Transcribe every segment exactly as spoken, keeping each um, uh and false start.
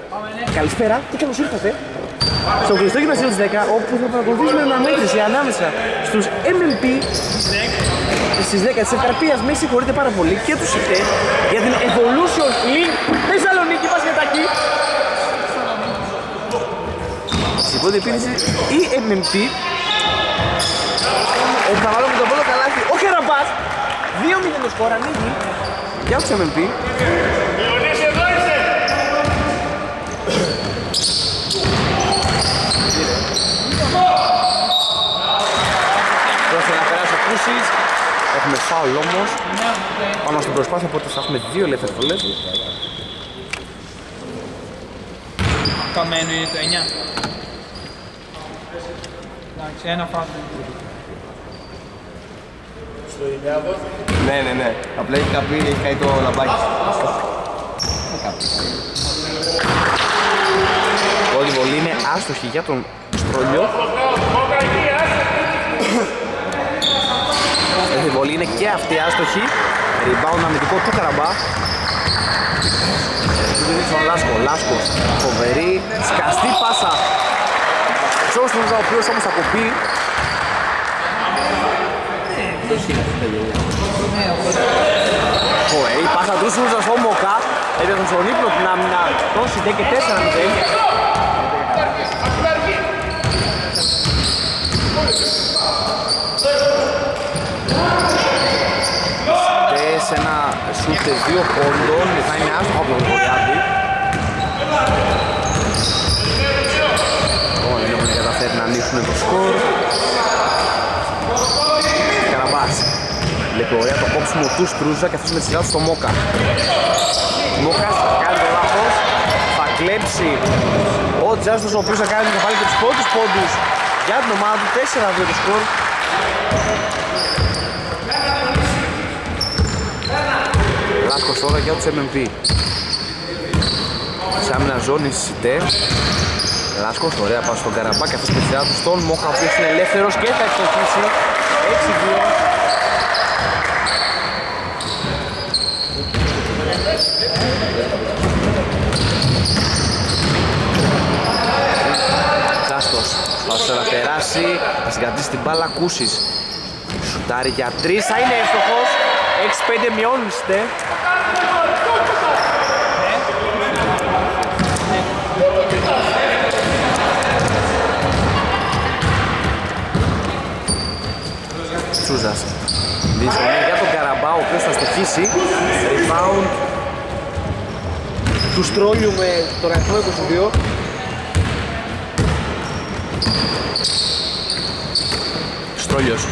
Καλησπέρα και καλώς ήρθατε στο κλειστό γυμνασίο της δέκα, όπου θα παρακολουθήσουμε αναμέτρηση ανάμεσα στους εμ εμ πι στις δέκα της Ευκαρπίας. Με συγχωρείτε πάρα πολύ και τους ΙΤΕ για την Evolution League Θεσσαλονίκη Πασχετάκη. Στην πρώτη επίθεση η εμ εμ πι, ο παραλόγω με τον πρώτο καλάθι, ο Καραμπάς. δύο μηδέν το σκορ, ανοίγει για τους εμ εμ πι. Πρόκειται να περάσει ο Κούσης. Έχουμε φάουλ όμως πάνω στην προσπάθεια, οπότε θα έχουμε δύο ελεύθερες βολές. Καμένο είναι το εννιά. Εντάξει, ένα φάουλ. Στο εννιά ναι, ναι, ναι. Απλά έχει καπεί, έχει καεί το λαμπάκι. Πρώτη βολή είναι άστοχη για τον Στρόλιο. Η βολή είναι και αυτή άστοχη. Rebound αμυντικό του Καραμπά. Στον Λάσκο, Λάσκος, φοβερή, σκαστή πάσα. Τζόστρουζα, ο οποίος όμως θα κοπεί. Φοβερή πάσα του Σούζα στο Μοκά. Έπαιξαν στον ύπνο την άμυνα των ΣΙΤΕ και τέσσερα μηδέν. Σε ένα σούτ δύο πόντων, θα είναι άστοχο από τον Βορειάδη. Λοιπόν, έχουν καταφέρει να ανοίξουν το σκορ. Καραμπάς βλέπει ωραία το κόψιμο του Στρούζα και αυτός με τη σειρά του στο Μόκα. Μόκας θα κάνει το λάθος, θα κλέψει ο Τζάστος, ο οποίος θα κάνει θα βάλει και τους πρώτους πόντους για την ομάδα του. Τέσσερα δύο το σκορ. Λάσκος τώρα για τους εμ εμ πι. Σε άμυνα ζώνη ΣΙΤΕ. Λάσκος, ωραία πάση στον Καραμπά και αυτός με τη σειρά του στον Μόκα, ο οποίος είναι ελεύθερος και θα εξοχίσει. έξι δύο. Ζάστος, θα να περάσει, θα συγκρατήσει την μπάλα. Κούσης σουτάρει για τρεις, θα είναι εύστοχος. έξι πέντε μειώνουν ΣΙΤΕ. Σούζας δύσκολη για τον Καραμπά, ο οποίος θα στοχίσει. Rebound του Στρόλιου με το αριθμό είκοσι δύο. Στρόλιος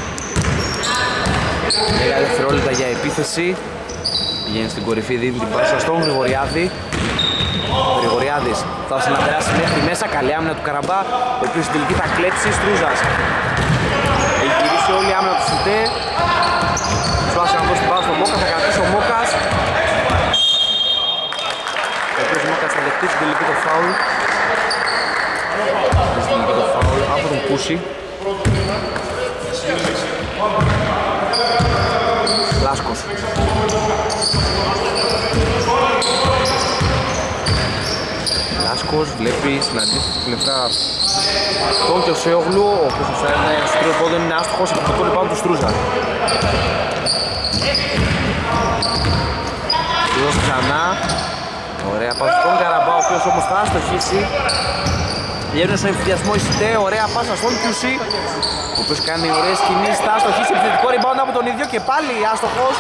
λίγα δευτερόλεπτα για επίθεση. Πηγαίνει στην κορυφή, δίνει την πάσα στον Γρηγοριάδη. Ο Γρηγοριάδης θα να περάσει μέχρι μέσα. Καλή άμυνα του Καραμπά, ο οποίος στην τελική θα κλέψει. Στρούζας έχει γυρίσει όλη η άμυνα του ΣΙΤΕ. Σπάσει να δώσει την πάσα στον Μόκα, θα κρατήσει ο Μόκας, ο οποίος ο Μόκας θα δεχτεί στην τελική το φάουλ. Στην τελική το φάουλ από τον Κούση. Λάσκος. Λάσκος βλέπει στην αντίθεση την επτά τον Κιωσέογλου, ο οποίος θα είναι στο τρίτο πόδι, είναι άστοχος από το λιπάνω του Στρούζα. Στρούζας ξανά. Ωραία πάσα στον Καραμπά, ο οποίος όμως θα αστοχίσει. Βγαίνουν στον εμφυδιασμό η ΣΙΤΕ, ωραία πάσα στον Κιουσί, ο οποίος κάνει ωραίες κινήσεις, θα αστοχίσει. Επιθετικό rebound από τον ίδιο και πάλι άστοχος.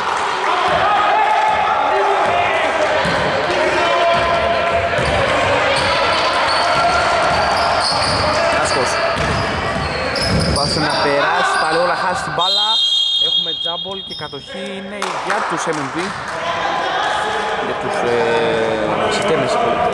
Πάσε να περάσει, πάλι όλα χάσει την μπάλα. Έχουμε τζάμπολ και κατοχή είναι για τους εμ εμ πι. Για τους ε, ΣΙΤΕ με συγχωρείτε.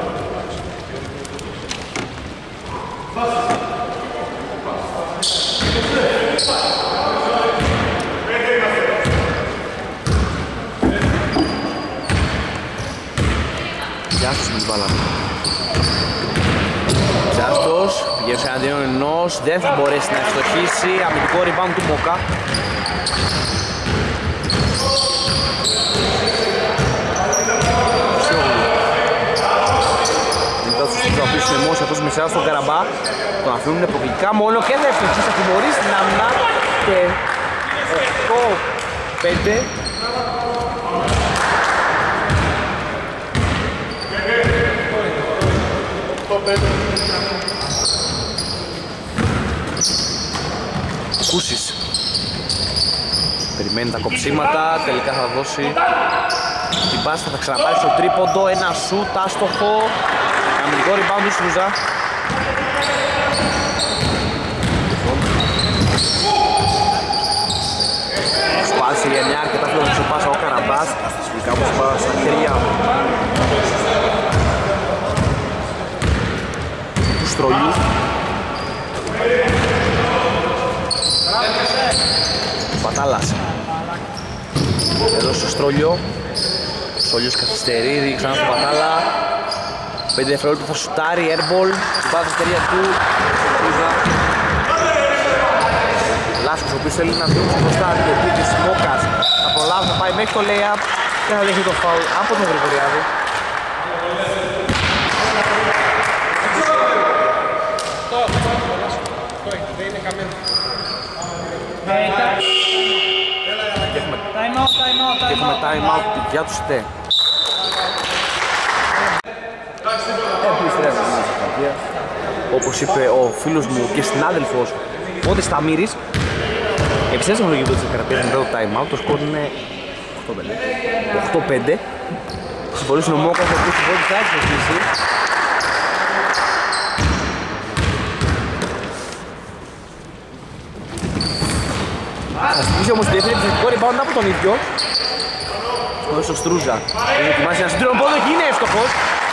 Τζάστος με την μπάλα. Τζάστος πηγαίνει σε εναντίον ενός, δεν θα μπορέσει να ευστοχίσει. Αμυντικό rebound του Μόκα. αριστερά στον Καραμπά. Τον αφήνουν προκλητικά μόνο και θα επιτυχήσει, θα τιμωρήσει την άμυνα και οκτώ πέντε. Κούσης περιμένει τα κοψίματα, τελικά θα δώσει την πάστα, θα ξαναπάρει στο τρίποντο, ένα σουτ, άστοχο, αμυντικό rebound του Σούζα. Σπάσει για μια αρκετά φιλοδοξή πάσα ο Καραμπάς, κάπως πάσα στα χέρια του Στρολιού. Πατάλας εδώ στο Στρόλιο. Στρόλιος καθυστερεί, ρίξει ξανά στο Πατάλα. πέντε δευτερόλεπτα θα σουτάρει, airball στην πάθη της εταιρεία του Λάσκος, ο οποίος θέλει να δείξει μπροστά την επίθεση Μόκας. Θα προλάβει, θα πάει μέχρι το lay-up και θα δέχει το foul από τον Γρηγοριάδη. Και έχουμε time out για τους ΤΕ. Όπως είπε ο φίλος μου και συνάδελφος Πόντε Σταμύρης, επιστρέψαμε στο γήπεδο της Καραπίας μετά το time out. Το σκορ είναι οκτώ πέντε. Συμπολύσει ο Μόκας, ο οποίος μπορεί θα εξελίξει. Θα στήσει όμως τη δεύτερη επιθετικό rebound από τον ίδιο. Χωρίς ο Στρούζα. Έχει ετοιμάσει ένα συντρώνο πόδο και είναι εύστοχος.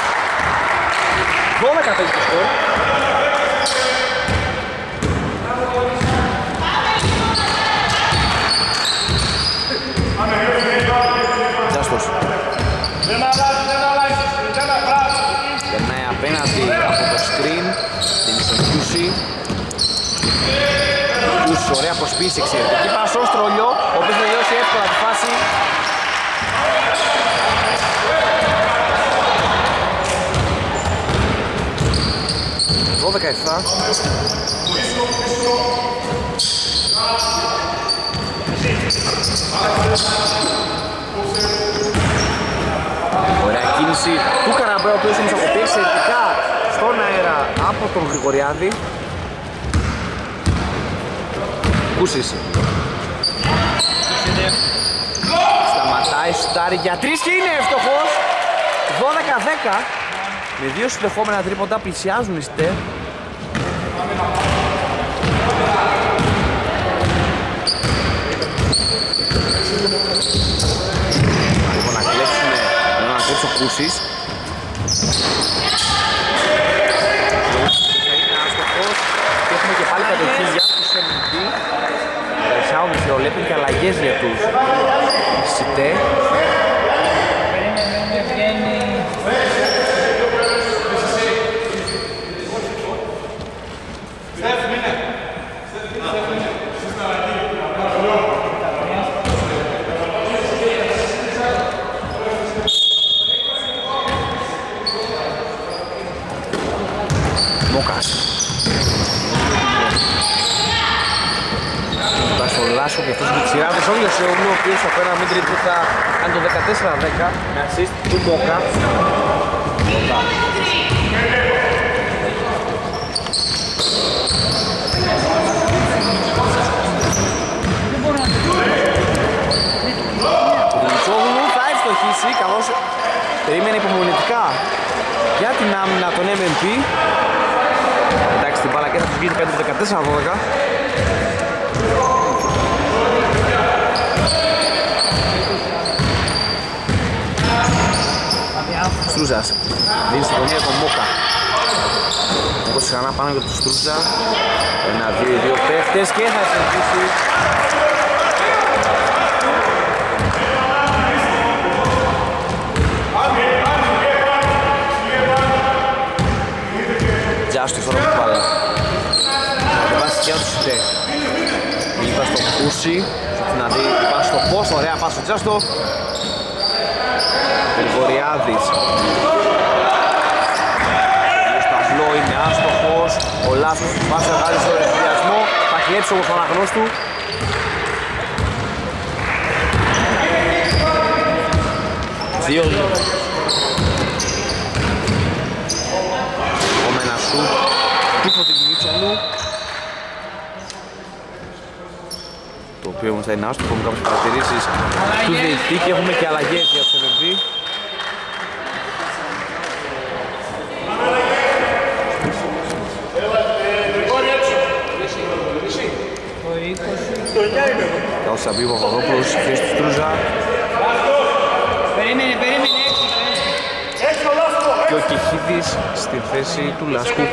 δώδεκα πέντε το σκορ. Τζάστος. Περνάει απέναντι από το screen. Δίνει στον Κιούσι. Κιούσι, ωραία προσπίση, εξαιρετική πάσα στο Στρολιό, ο οποίος θα τελειώσει εύκολα τη φάση. δώδεκα επτά. Ωραία κίνηση του Καραμπέ, ο οποίος όμως αποπεί εξαιρετικά στον αέρα από τον Γρηγοριάδη. Κούσης. Σταματάει, σουτάρει για τρεις και είναι εύστοχος. δώδεκα δέκα. Με δύο συνεχόμενα τρίποντα πλησιάζουν οι ΣΤΕ. Λοιπόν, να κλέψουμε, να κλέψει ο Κούσης. Είναι άστοχος και έχουμε και πάλι κατοχή για τους εμ ντι. Περισάουν δευτερολέπτων και αλλαγές για τους ΣΤΕ. Μόκας. Πάει στο Λάσο και αυτός με τη σειρά του Σόγλιο Σεούλου, ο οποίος από ένα μήτρη που θα κάνει το δεκατέσσερα δέκα με assist του Μόκα. Ο Σόγλου θα ευστοχίσει, καθώς περίμενε υπομονητικά για την άμυνα των εμ εν πι. Εντάξει, την μπάλα και θα τους γίνει πέντε δεκατέσσερα δώδεκα. Στρούζας δίνει στην γωνία τον Μόκα. Όπως ξανά πάνω για τον Στρούζα. Ένα, δύο, δύο παίχτες και θα εξελίξει. Τζάστος τώρα που πάλι. Θα βάσει και τους ΣΤΕ. Λίπα στο Κούσι. Θα να δει πάση στο πώς. Ωραία πάση στο Τζάστο. Γρηγοριάδης. Το σταυλό είναι άστοχο. Ο Λάσκος πάσα βγάζει στον ενθουσιασμό, θα κλέψει όμως τον αγνώστου. Δύο επόμενα σου πίσω την Μίτσελου, το οποίο όμως θα είναι άστοχο. Έχουμε κάποιες παρατηρήσεις του διαιτητή και έχουμε και αλλαγές για τους εμ εμ βι. Καλώς θα μπει ο Παπαδόπουλος στη θέση του Στρούζα. Περίμενε, περίμενε, έξι, Και ο Κεχίδης στη θέση του Λάσκου.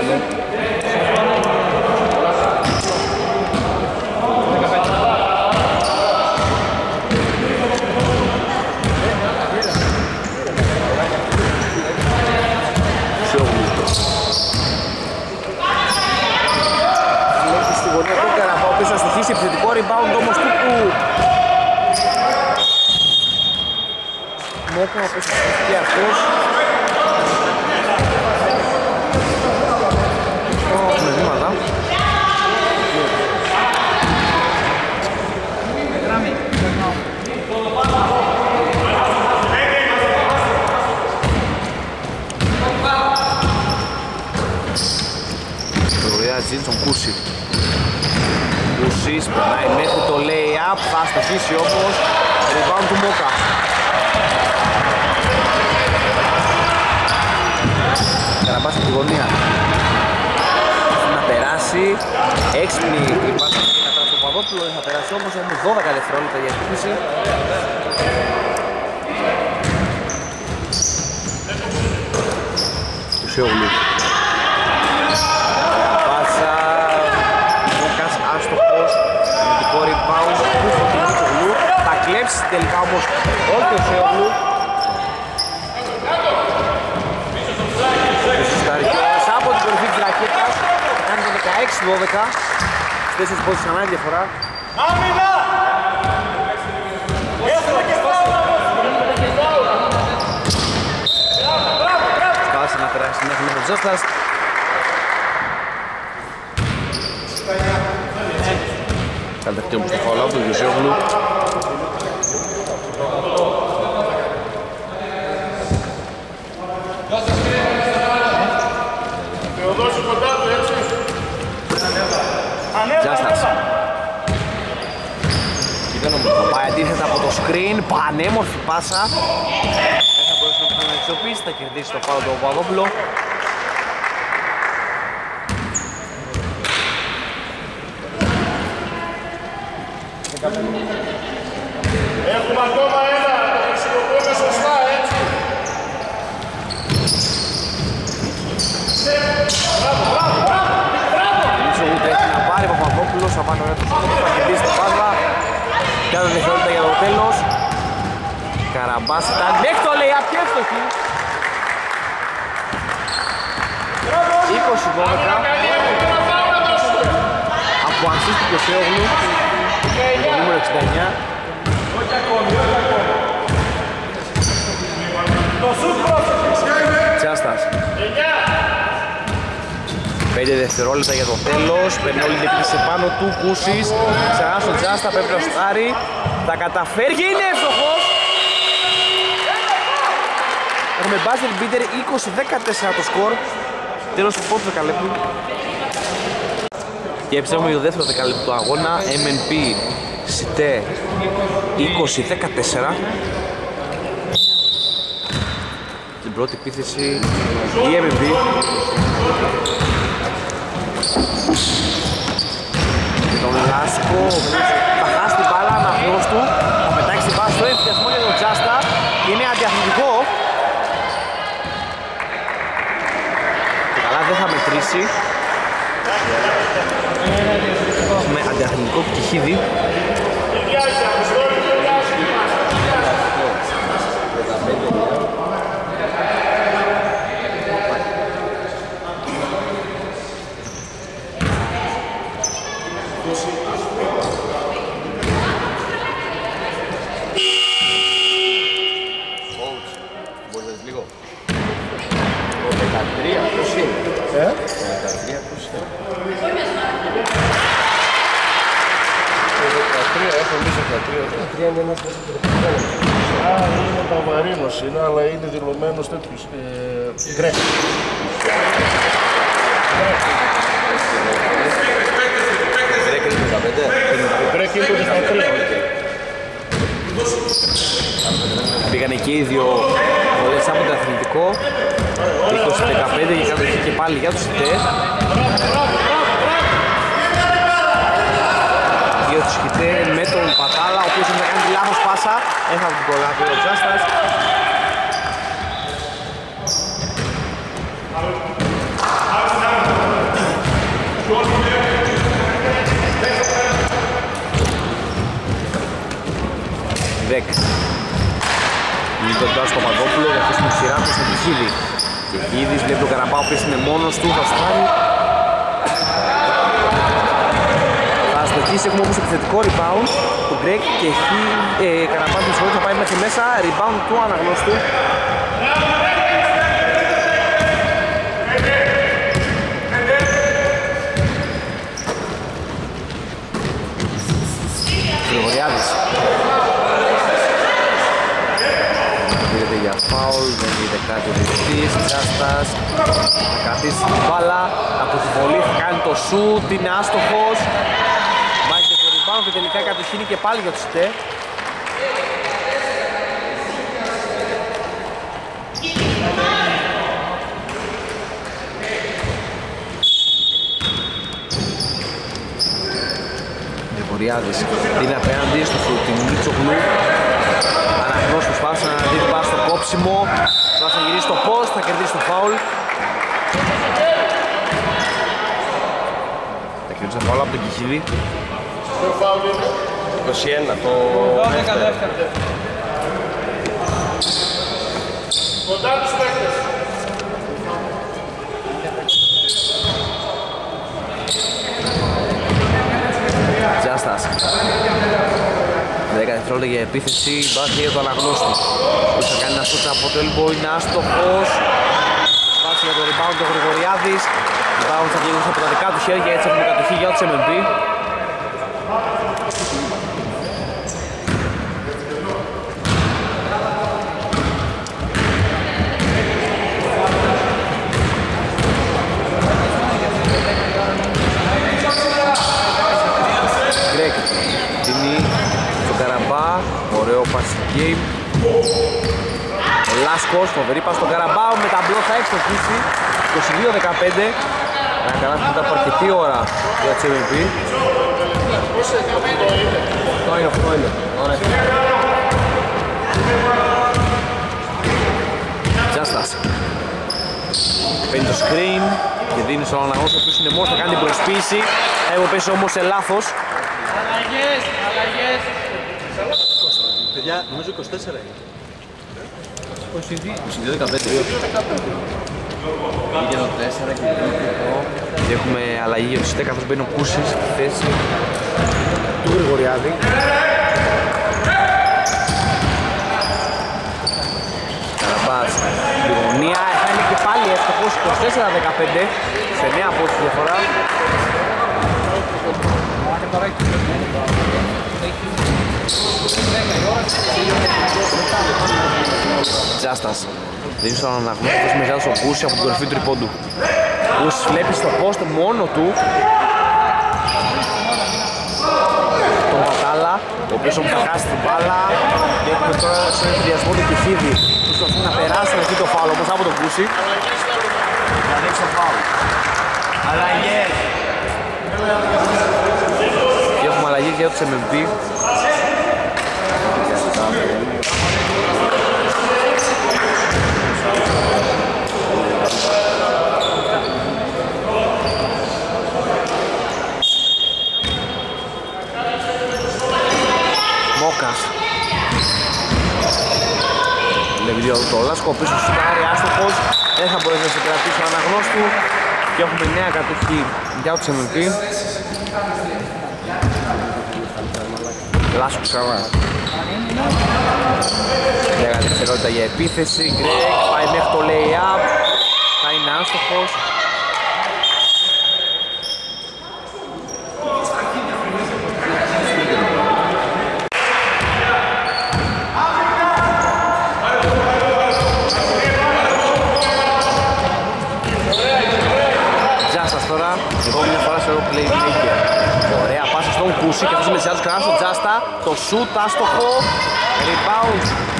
Βλέπει στη γωνία του Καραμπάου πίσω να στοιχίσει επιθετικό rebound όμως του που Μόκο από στοιχεί αυτός. Έχουμε βήματα. Ωραία τζιν στον Κούσι. Κούσις περνάει μέχρι το lay-up, θα στοχίσει όμως. Rebound του Μόκα. Καραμπάς από τη γωνία. Να περάσει. Έξυπνη η πάση και να περάσει το Παπαδόπουλο. Θα περάσει όμως, έχουμε δώδεκα δευτερόλεπτα για εκτίμηση. Κουσιόγλου. Πάσα. Μόκας άστοχος. Αμυντικό rebound. Κουσιόγλου. Θα κλέψει τελικά όμως όχι ο Κουσιόγλου. Από την κορυφή της ρακέτας κάνει το δεκαέξι δώδεκα. Στις τέσσερις πόντους ξανά η διαφορά. Άμυνα! Έχουμε και φάουλ! Σπάσει να περάσει μέχρι με τον Τζάστας. Καλτευτεί όμως το φάουλ από τον Γιουσιόγλου. Τζάστας. Πάει αντίθετα από το screen, πανέμορφη πάσα. Δεν θα μπορέσει να τον εξοπλίσει, θα κερδίσει το φάουλ του Παπαδόπουλο. Έχουμε ακόμα ένα, το χρησιμοποιούμε σωστά, έτσι. Μπράβο, μπράβο, μπράβο! Λίτσο ούτε έχει να πάρει, Παπαδόπουλος θα πάνε ωραία το σκότο, θα κερδίσει το πάσμα. Και άλλο δευτερόλεπτα για το τέλος. Καραμπάς ήταν μέχρι το λέει απ' και εύστοχη. είκοσι δώδεκα. Από Ανσίστη και Θεόγλου. Το νούμερο εξήντα εννιά. Τσάστας. πέντε δευτερόλεπτα για το τέλος. Παίρνει όλη την επίθεση πάνω του. Κούσης. Ξανά στον Τζάστα. Πρέπει να στάρει. Θα καταφέρει και είναι εύστοχος. Έχουμε buzzer beater είκοσι δεκατέσσερα το σκορ. Τέλος του πρώτου δεκαλέπτου. Και επιστρέφουμε για το δεύτερο δεκαλέπτου του αγώνα. εμ εν πι ΣΥΤΕ είκοσι δεκατέσσερα. Την πρώτη επίθεση η εμ εν πι. Και τον Λάσκο, θα χάσει την μπάλα αναχνός του. Θα πετάξει την μπάλα στο ενθουσιασμό για τον Τζάστα. Είναι αντιαθλητικό. Και καλά δεν θα μετρήσει. Έχουμε αντιαθλητικό πτυχίδι. δεκατρία, πώς είναι. Ε? δεκατρία, πώς είναι. δεκατρία, έχω εμείς δεκατρία. δεκατρία είναι ένας μέσα του Α, είναι Παβαρίνος είναι, αλλά είναι δηλωμένος τέτοιος. Γκρέκ. Γκρέκ είναι το δεκατρία. Πήγανε και οι δύο βολές από το αθλητικό, είκοσι δεκαπέντε και κατοχή και πάλι για τους ΙΤΕ. Για τους ΙΤΕ με τον Πατάλα, ο οποίος θα κάνει τη λάθος πάσα, έφαγε την κολλάτη ο Τζάστας. Δεκ. Είναι τον Τάσο Παπαδόπουλο για αυτή τη σειρά του στον Κιχίδη. Κιχίδης βλέπει τον Καραμπά, ο οποίος είναι μόνος του, θα στάρει. Θα αστοχίσει, έχουμε όμως επιθετικό rebound του Γκρέκ και έχει ε, Καραμπά του Σιώδη, θα πάει μέχρι μέσα, rebound του αναγνώστου. Γρηγοριάδης. Πήρεται για φάουλ, δεν είδε κάτι ο διαιτητής, Τζάστας θα κρατήσει την μπάλα, από τη βολή θα κάνει το σουτ, είναι άστοχος, μάχεται το rebound και τελικά η κατοχή είναι και πάλι για τους ΙΤΕ. Γρηγοριάδης είναι απέναντι στο Μίτσογλου. Αναγνώς προσπάθησε να δει την πάση στο κόψιμο, θα γυρίσει στο post, θα κερδίσει το φάουλ. Θα κερδίσει το φάουλ από τον Κιχίδη. Το φάουλ είναι είκοσι ένα το δεύτερο. κοντά τους παίκτες. Τζάστας. δέκα δευτερόλεπτα για επίθεση, μπάθει για το αναγνώστη. Πώς θα κάνει ένα σούτ από το elbow, είναι άστοχος. Σπάσει για το rebound ο Γρηγοριάδης. Rebound θα βγει από τα δικά του χέρια, έτσι έχουμε κατοχή για τους εμ εμ πι. Γκρέκ, τιμή στον Καραμπά, ωραίο passing game. Λάσκος, φοβερή πας στον Καραμπά, με τα μπλό θα εξοχίσει, είκοσι δύο δεκαπέντε. Ένα καλά μετά από αρκετή ώρα για τους εμ εμ πι. Αυτό είναι, αυτό είναι. Τζάστας. Παίρνει το screen και δίνει στον αναγνώστη, ο οποίος είναι μόνος, θα κάνει την προσποίηση. Έχω πέσει όμως σε λάθος. Αλλαγές, αλλαγές. Παιδιά, νομίζω είκοσι τέσσερα είναι. είκοσι δύο δεκαπέντε. Πήγε το τέσσερα και Και έχουμε αλλαγή για τους ΙΤΕ, καθώς μπαίνει ο Κούσης στη θέση του Γρηγοριάδη. Καραμπάς, γωνία, θα είναι και πάλι εύστοχος, είκοσι τέσσερα δεκαπέντε, σε νέα από τη διαφορά. Τζάστας. Δίνει στον αναγνώστη πως μεγάλος ο Κούσης από την κορυφή του τριπώντου. Κούσης βλέπει στο post μόνο του τον Πατάλα, ο οποίος όμως θα χάσει την μπάλα. Και έχουμε τώρα στον ενθουσιασμό του Κιχίδη που προσπαθεί να περάσει εκεί το φάουλ όμως από τον Κούση. θα δείξει το φάουλ. Αλλαγές. Και έχουμε αλλαγή για τους εμ εμ πι. Μόκας. Βλέπει το Λάσκο, ο οποίος σουτάρει άστοχος. Δεν θα μπορέσει να σε κρατήσει ο αναγνώστου. Και έχουμε νέα κατοχή για τους εμ εμ πι. Λάσκο ξανά. Λίγα δευτερόλεπτα για επίθεση. Γκρέκ πάει μέχρι το lay-up. άστοχος. Τζάστας τώρα, εγώ μια φορά στο playmaker. Ωραία πάσα στον Κούση και αυτός με τις άλλες κανάς στον Τζάστα. Το σουτ άστοχο. Rebound.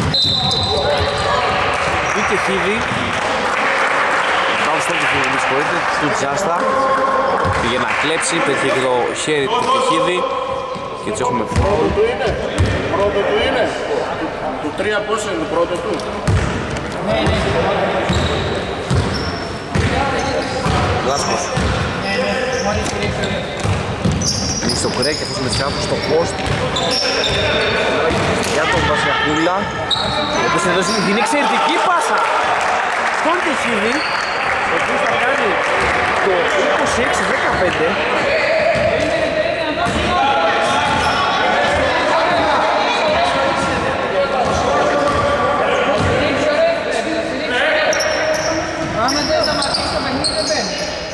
Βγήκε Χίδη. Rebound στον Χίδη, με συγχωρείτε, του Τζάστα. Πήγε να κλέψει, πέτυχε και το χέρι του Χίδη. Και έτσι έχουμε φάουλ. Πρώτο του είναι, πρώτο του είναι. Του τρία πόσο είναι το πρώτο του. Ναι, ναι. Λάσκος. Μόλις κρύψε. Είναι στο κρέκ και αυτός με τις κάτω στο post. Για τον Βασιακούλα. Ο οποίος εδώ είναι εξαιρετική πάσα. Στον Τεχίδη, ο οποίος θα κάνει το είκοσι έξι δεκαπέντε. Άμα δεν θα μας αφήσει το παιχνίδι δεν μπαίνει.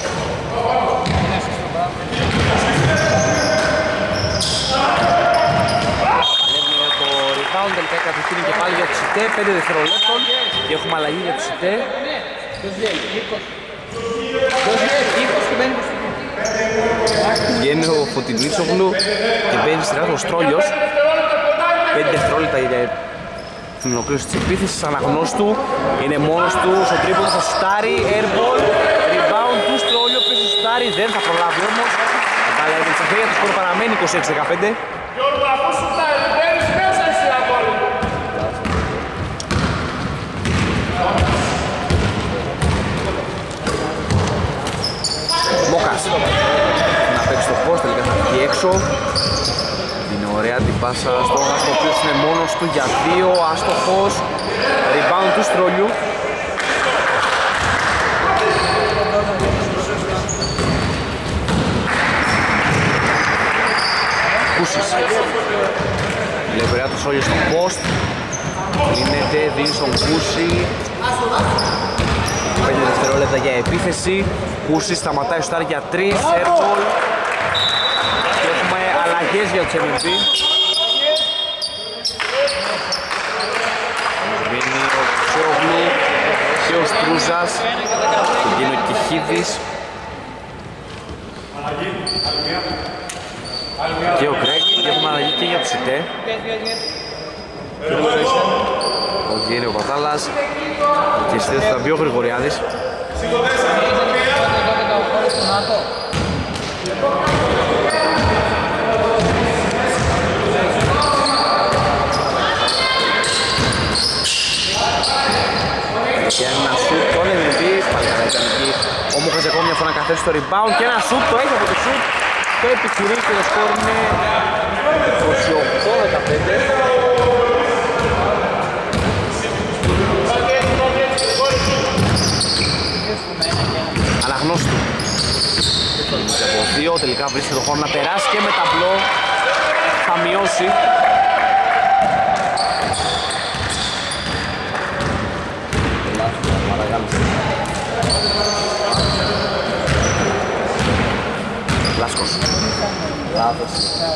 Παλεύει για το rebound, τελικά κατευθύνει και πάλι για τους ΙΤΕ, πέντε δευτερολέπτων και έχουμε αλλαγή για τους ΙΤΕ. Ποιος βγαίνει, είκοσι. Ποιος βγαίνει, είκοσι και μπαίνει προς την κουτή. Βγαίνει ο Φωτεινίτσογλου και μπαίνει στη ράχα ο Στρόλιος. πέντε δευτερόλεπτα για την ολοκλήρωση της επίθεσης. Αναγνώστη του, είναι μόνος του, στο τρίποντο θα σουτάρει, airball, rebound του Στρόλιο, πριν θα σουτάρει, δεν θα προλάβει όμως. Η μπάλα έγινε στα χέρια του, σκορ παραμένει είκοσι έξι δεκαπέντε. Γιώργο, αφού σουτάρει, μπαίνεις μέσα εσύ από όλο. Μόκας να παίξει το post, τελικά θα βγει έξω. Είναι ωραία την πάσα στον Άστο, ο οποίος είναι μόνος του για δύο, άστοχος. Rebound του Στρόλιου. Κούσης. Βλέπει ωραία το Στρόλιο στο post. Λύνεται, δίνει στον Κούση. πέντε δευτερόλεπτα για επίθεση. Κούσης σταματάει στο για τρία, airball. Και έχουμε αλλαγές για τους εμ εμ πι. Βγαίνει ο Κουσιόγλου και ο Στρούζας. Βγαίνει ο Κιχίδης. Και ο Γκρέκ. Και έχουμε αλλαγή και για τους ΙΤΕ. Ο Βγαίνει ο Πατάλας. Και στη θέση θα μπει ο Γρηγοριάδης. Και ένα σουτ, τον εμ εμ πι, πάλι καλά ήταν εκεί. Ο Μούχας ακόμα μια φορά να καθέσει στο rebound και ένα σουτ, το έχει από το σουτ. Το επιχειρεί και το σκορ είναι είκοσι οκτώ δεκαπέντε. Αναγνώστου. Από δύο, τελικά βρίσκεται το χώρο να περάσει και με ταμπλό θα μειώσει. Λάσκος. Λάθος.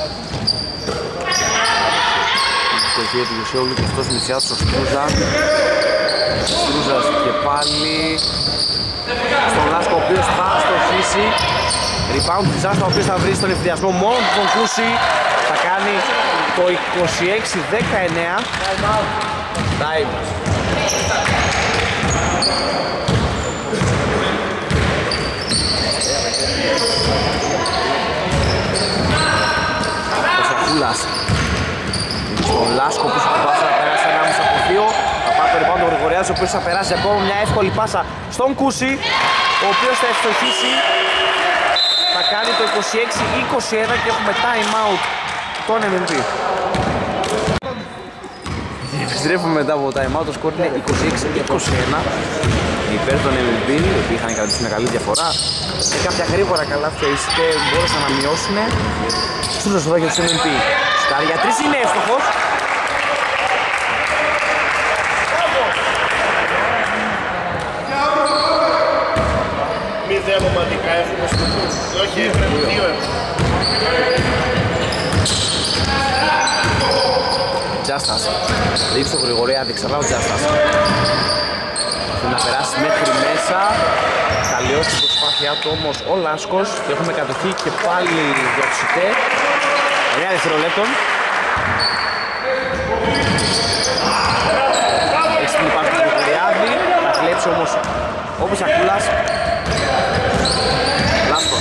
Το δύο του Γιουσιόγλου και αυτός με του στο Στρούζα. Στρούζας και πάλι στον Λάσκο, ο οποίος θα στοχίσει. Rebound της Άστα, ο οποίος θα βρει στον ευθυδιασμό μόνο του τον Κούση. Θα κάνει το είκοσι έξι δεκαεννέα. Time. Ο Σακούλας στον Λάσκο, που θα πέρασε ανάμεσα από δύο. Θα πάρει το rebound ο Γρηγοριάδης, ο οποίος θα περάσει ακόμα μια εύκολη πάσα στον Κούση, ο οποίος θα ευστοχίσει. Θα κάνει το είκοσι έξι είκοσι ένα και έχουμε time out τον εμ εμ πι. Επιστρέφουμε μετά από time out, το σκορ είναι είκοσι έξι είκοσι ένα υπέρ των εμ εμ πι, οι οποίοι είχαν κρατήσει μια καλή διαφορά. Σε κάποια γρήγορα καλάθια οι ΣΚΕ μπόρεσαν να μειώσουν στους δοσοδάκια του εμ εμ πι. Στάρι για τρεις είναι εύστοχος. τρία νοματικά έχουμε στο κου. Όχι, έχουμε δύο έχουμε. Τζάστας, δείξει το Γρηγοριάδη, ξανά ο Τζάστας. Θέλει να περάσει μέχρι μέσα. Θα λιώσει την προσπάθειά του όμως ο Λάσκος και έχουμε κατοχή και πάλι για τους ΙΤΕ. εννέα δευτερολέπτων. Έτσι την υπάρχει του Γρηγοριάδη. Θα κλέψει όμως ο Πισακούλας. Λάσκος.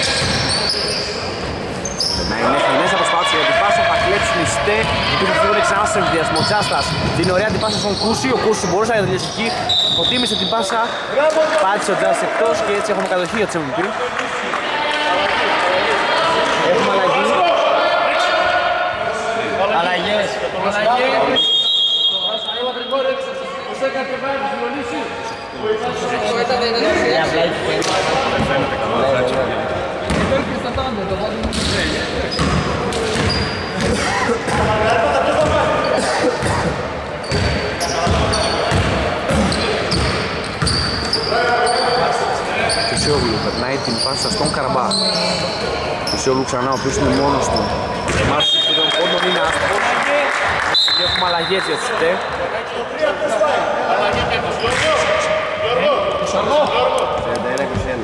Περνάει μέχρι μέσα, προσπάθησε για την πάσα, θα κλέψουν οι ΣΤΕ. Εκεί που φύγουν ξανά στον ενδιασμό. Τζάστας δίνει ωραία την πάσα στον Κούση. Ο Κούση μπορούσε να τελειώσει εκεί. Αποτίμησε την πάσα. Πάτησε ο Τζάστας εκτός και έτσι έχουμε κατοχή για το εμ βι πι. Έχουμε αλλαγή. Αλλαγές. Σιόγλου περνάει την πάσα στον Καραμπά. Ο Σιόγλου ξανά, ο οποίος είναι μόνος του. Μάρτης του των πόντων είναι άστοχος. Και έχουμε αλλαγές για τους ΙΤΕ. τριάντα ένα είκοσι ένα.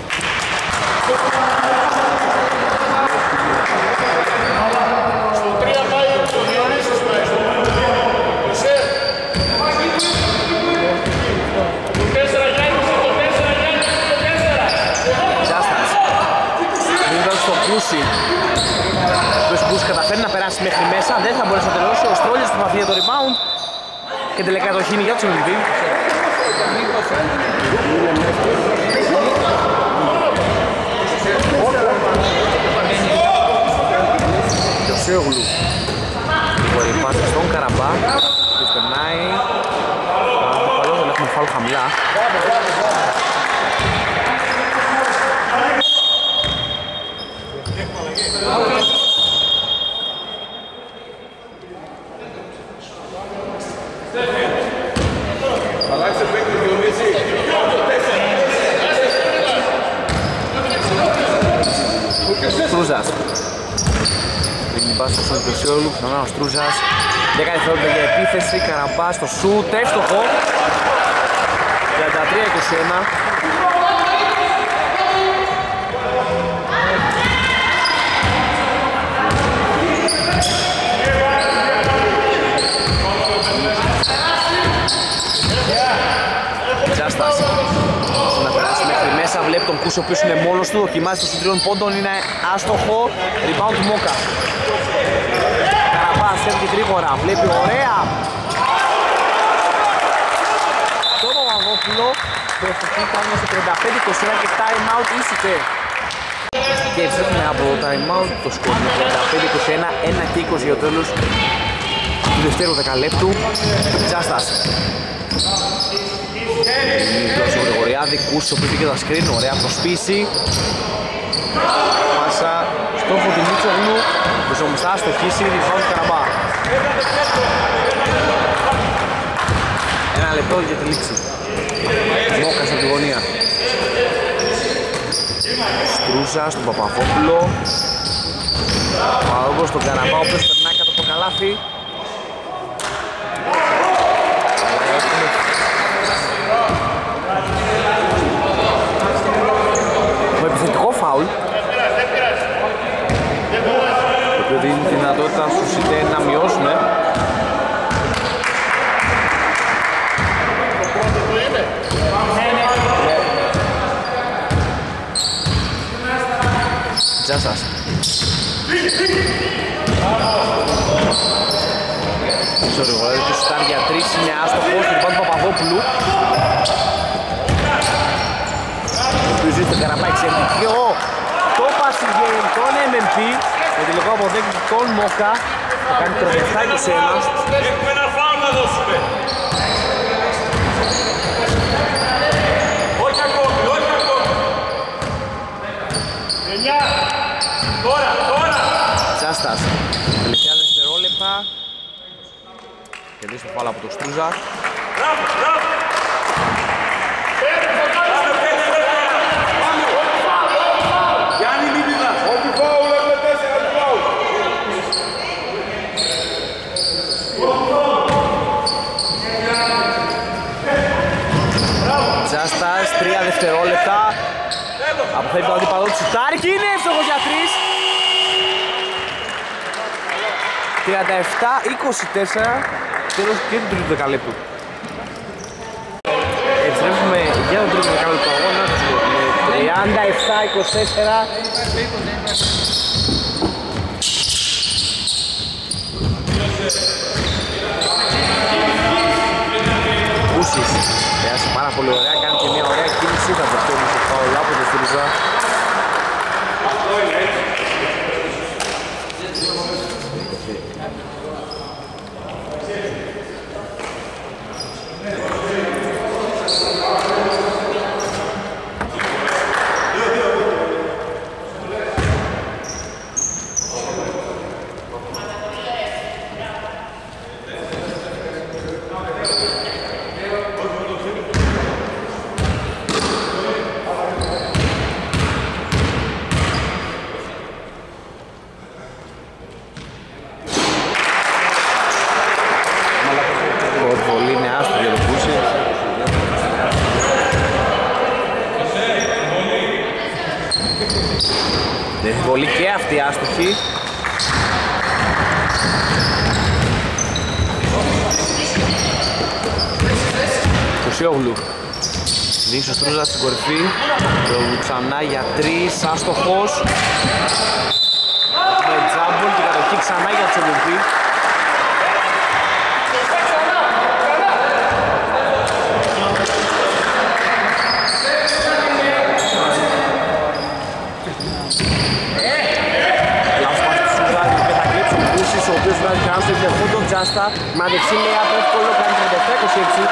Στο τρία πάει το Διονύσης μέσα. Το τέσσερα Γιάννης, το τέσσερα Γιάννης, το τέσσερα. Τζάστας δίνοντας στον Κούση. Ο Κούση καταφέρει να περάσει μέχρι μέσα. Δεν θα μπορέσει να τελειώσει. Ο Στρόλιος προσπαθεί για το rebound. Και τελικά το χύνει για τους εμ βι πι. Και ο Σιόγλου μπορεί πάσα στον Καραμπά. Και περνάει. Καλό, δεν έχουμε φάουλ χαμηλά. Στρούζας. Δίνει την πάσα στον Κεσιόλου, ξανά ο Στρούζας. δέκα δευτερόλεπτα για επίθεση, Καραμπά στο σουτ, εύστοχο. τριάντα τρία είκοσι ένα. Τζάστας να περάσει μέχρι μέσα, βλέπει τον Κούσο ο οποίος είναι μόνος του, δοκιμάζει το συντριών πόντων, είναι άστοχο, rebound του Μόκα. Καραμπάς έρχεται γρήγορα, βλέπει ωραία. Το Παπαδόπουλο, προσοχή κάνουμε στο τριάντα πέντε είκοσι ένα και time out ίσιτε. Και επιστρέφουμε από το time out το σκορ με τριάντα πέντε είκοσι ένα, ένα και είκοσι για το τέλος του δευτέρου δεκαλέπτου. Τζάστας. Δώσει ο Γρηγοριάδη, Κούσο που πήγε τα σκριν, ωραία προσπίση. Πάσα στον Φωτεινίτσογλου, που όμως θα στοχίσει, ριζόν Καραμπά. Ένα λεπτό για τη λήξη. Μόκας από τη γωνία. Στρούζα στον Παπαδόπουλο. Παπαδόπουλος στον Καραμπά, ο οποίος περνάει κάτω από το καλάθι. Το επιθετικό φάουλ, το οποίο δίνει τη δυνατότητα στους ΙΤΕ να μειώσουν. Τζάσας. Στο Γρηγοριάδη του σουτάρει για τρεις, είναι άστοχος, την πάνω του Παπαδόπουλου. Του ζει στο Καραμπά εξαιρετικό. Το πασιγέιν τον εμ εμ πι με τελικό αποδέκτη τον Μόκα. Θα κάνει τριάντα επτά είκοσι ένα. Έχουμε ένα φάουλ να δώσουμε. Όχι ακόμη, όχι ακόμη. Εννιά. Τώρα, τώρα. Τσάστας. Τελευταία δευτερόλεπτα. Κερδίσει το φάουλ από το Στρούζα. Μπράβο, μπράβο. Τζάστας, τρία δευτερόλεπτα. Αποφεύγει το αντίπαλο του σουτάρι και είναι εύστοχος για τρεις. τριάντα επτά είκοσι τέσσερα, τέλος και του τρίτου δεκαλέπτου. Επιστρέφουμε για τον τρίτο δεκαλέπτου του αγώνα. τριάντα επτά είκοσι τέσσερα. Κούσης, πέρασε πάρα πολύ ωραία, κάνει και μια ωραία κίνηση, θα το φτιάξει στο φάουλ από το Στρούζα. Βολή και αυτή άστοχη. Κουσιόγλου δίνει στο Στρούζα στην κορυφή. Το ξανά για τρεις, άστοχος. Με τζάμπολ και κατοχή ξανά για Τσολουμπή. Ο οποίος βγάζει κανένα στο ίδιο τον Τζάστα. Μα δεξί λέει από εύκολο, κάνει τριάντα επτά είκοσι έξι.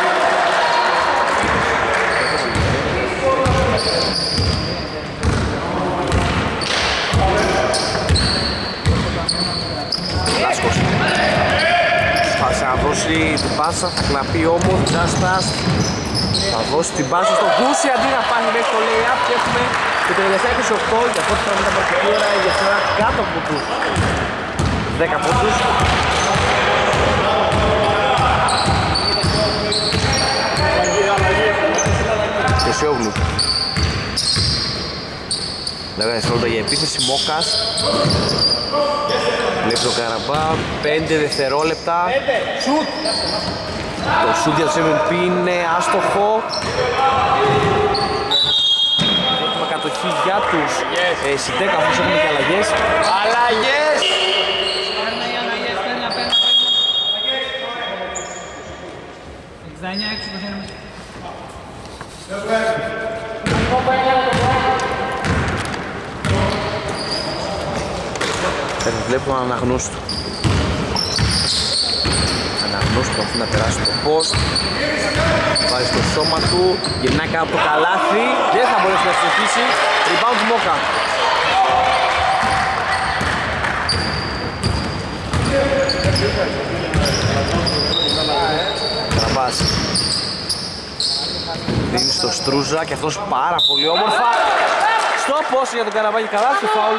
Λάσκος. Σπάσε να δώσει την πάσα, θα κλαπεί όμως ο Τζάστας. Θα δώσει την πάσα στον Κούση αντί να πάει μέχρι το lay-up και έχουμε το τριάντα επτά είκοσι οκτώ για πρώτη φορά μετά από την ώρα η διαφορά κάτω από τους δέκα πόντους. Κεσιόγλου. δέκα δευτερόλεπτα για επίθεση, Μόκας. Βλέπει το Καραμπά, πέντε δευτερόλεπτα. Το σούτ για το εβδομήντα πι είναι άστοχο. Έχουμε κατοχή για τους ε, Σιτέκα, αφού έχουμε και αλλαγές. Αλλαγές! Θα βλέπουμε αναγνώστου. Αναγνώστου αφού να περάσει το post. Βάζει στο σώμα του, γυρνάει κάτω από το καλάθι. Δεν θα μπορέσει να συνεχίσει. Rebound Μόκα. Καραμπάς. Δίνει στο Στρούζα και αυτός πάρα πολύ όμορφα. Στο post για τον Καραμπά και καλάθι, φάουλ.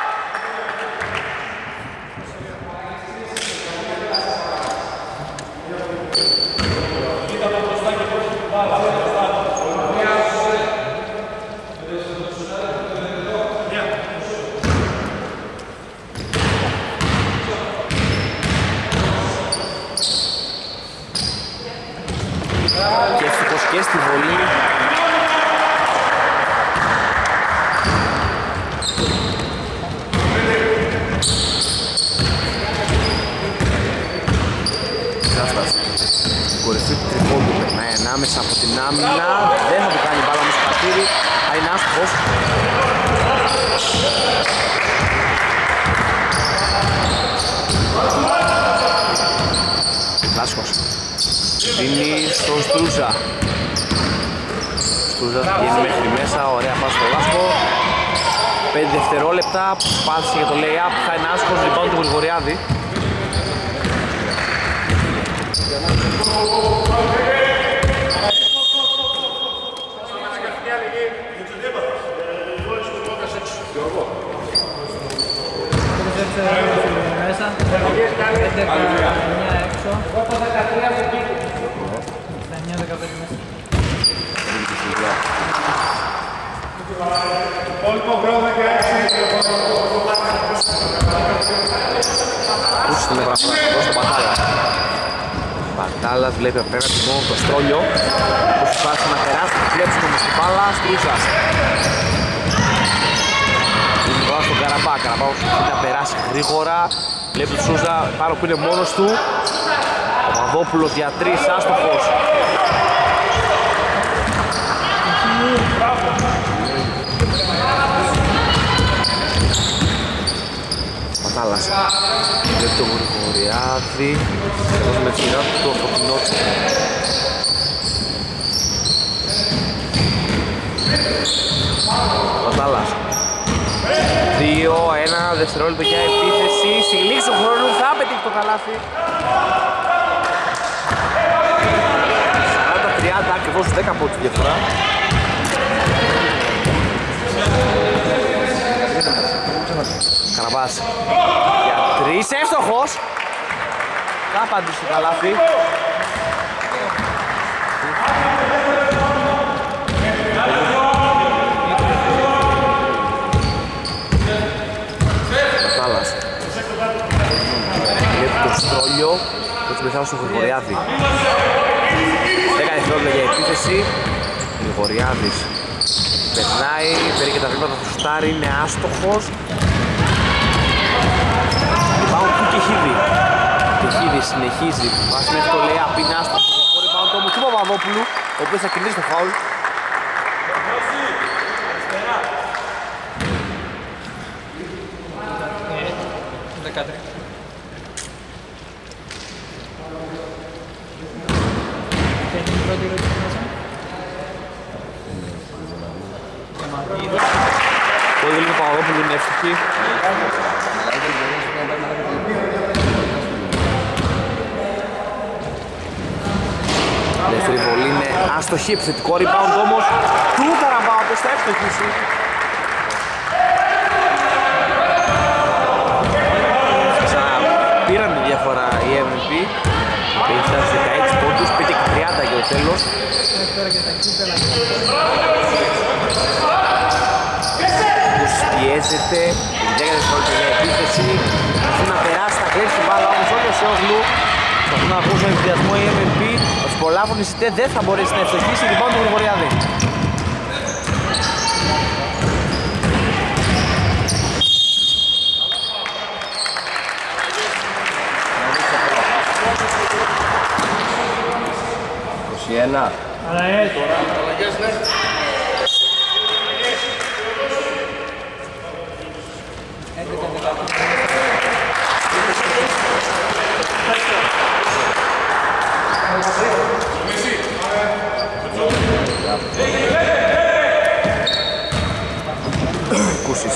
Και ευτυχώς και στη βολή. Ζάστας, στην κορυφή του τριπόντου περνάει ανάμεσα από την άμυνα. Δεν θα του κάνει μπάλα με στο πατήρι. Θα είναι άστοχος. Λάσκος. Δίνει στον Στρούζα. Στρούζα βγαίνει μέχρι μέσα, ωραία πάση στο Λάσκο. πέντε δευτερόλεπτα, πάτησε για το lay-up, θα είναι άσχος, rebound του Γρηγοριάδη. Μέσα, έντεκα εννιά έξω. Στα εννιά δεκαπέντε μέσα. φορά θα δώσει τον Πατάλα. Πατάλας βλέπει απέναντι μόνο το Στρόλιο. Προσπάθησε να περάσει, να κλέψει τον Μουστιπάλα, Στρούζας. Είναι τώρα στον Καραμπά, Καραμπά όσο να περάσει γρήγορα. Βλέπει τον Σούζα πάνω που είναι μόνος του. Ο Παπαδόπουλος για τρεις, άστοχος. Πατάλας. Βλέπει τον Γρηγοριάδη. Εδώ με τη σειρά του το Φωτεινότσι. Πατάλας. Δύο, ένα δευτερόλεπτο για επίθεση. Στη λήξη του χρόνου θα πετύχει το καλάθι. σαράντα τριάντα ακριβώς δέκα από τη διαφορά. Καραμπάς για τρεις, εύστοχος. Θα απαντήσει το καλάθι. Πατάλας. Βλέπει το Στρόλιο. Έτσι μεθάω στο Γρηγοριάδη. δέκα δευτερόλεπτα για επίθεση. Γρηγοριάδης περνάει, παίρνει και τα βήματα του Στάρι, είναι άστοχος. Πάω του Κεχίδη. Κεχίδη συνεχίζει, βάζει μέχρι το Λεά, είναι άστοχος. Ο rebound όμως του Παπαδόπουλου, ο οποίος θα κερδίσει το φάουλ. δεκατρία. Ο Ιδρύλος του Παπαδόπουλου είναι εύστοχη. Δεύτερη βολή είναι άστοχη, επιθετικό rebound όμως του Καραμπά, ο οποίος θα εύστοχίσει. Πήραν τη διαφορά η εμ βι πι, έχει φτάσει στους δεκαέξι πόντους, πέντε και τριάντα για το τέλος. Τους πιέζεται, δέκα δευτερόλεπτα για επίθεση, προσπαθούν να περάσει, θα κλέψει την μπάλα όμως όλοι ο Σεόγλου. Προσπαθούν να ακούσουν ενθουσιασμό η εμ βι πι, ο Σπολάβων η ΣΥΤΕ δεν θα μπορέσει να ευστοχίσει, λοιπόν του Γρηγοριάδη. Ένα. Αλλά ε, τώρα, αλλαγές ναι. Κούσης.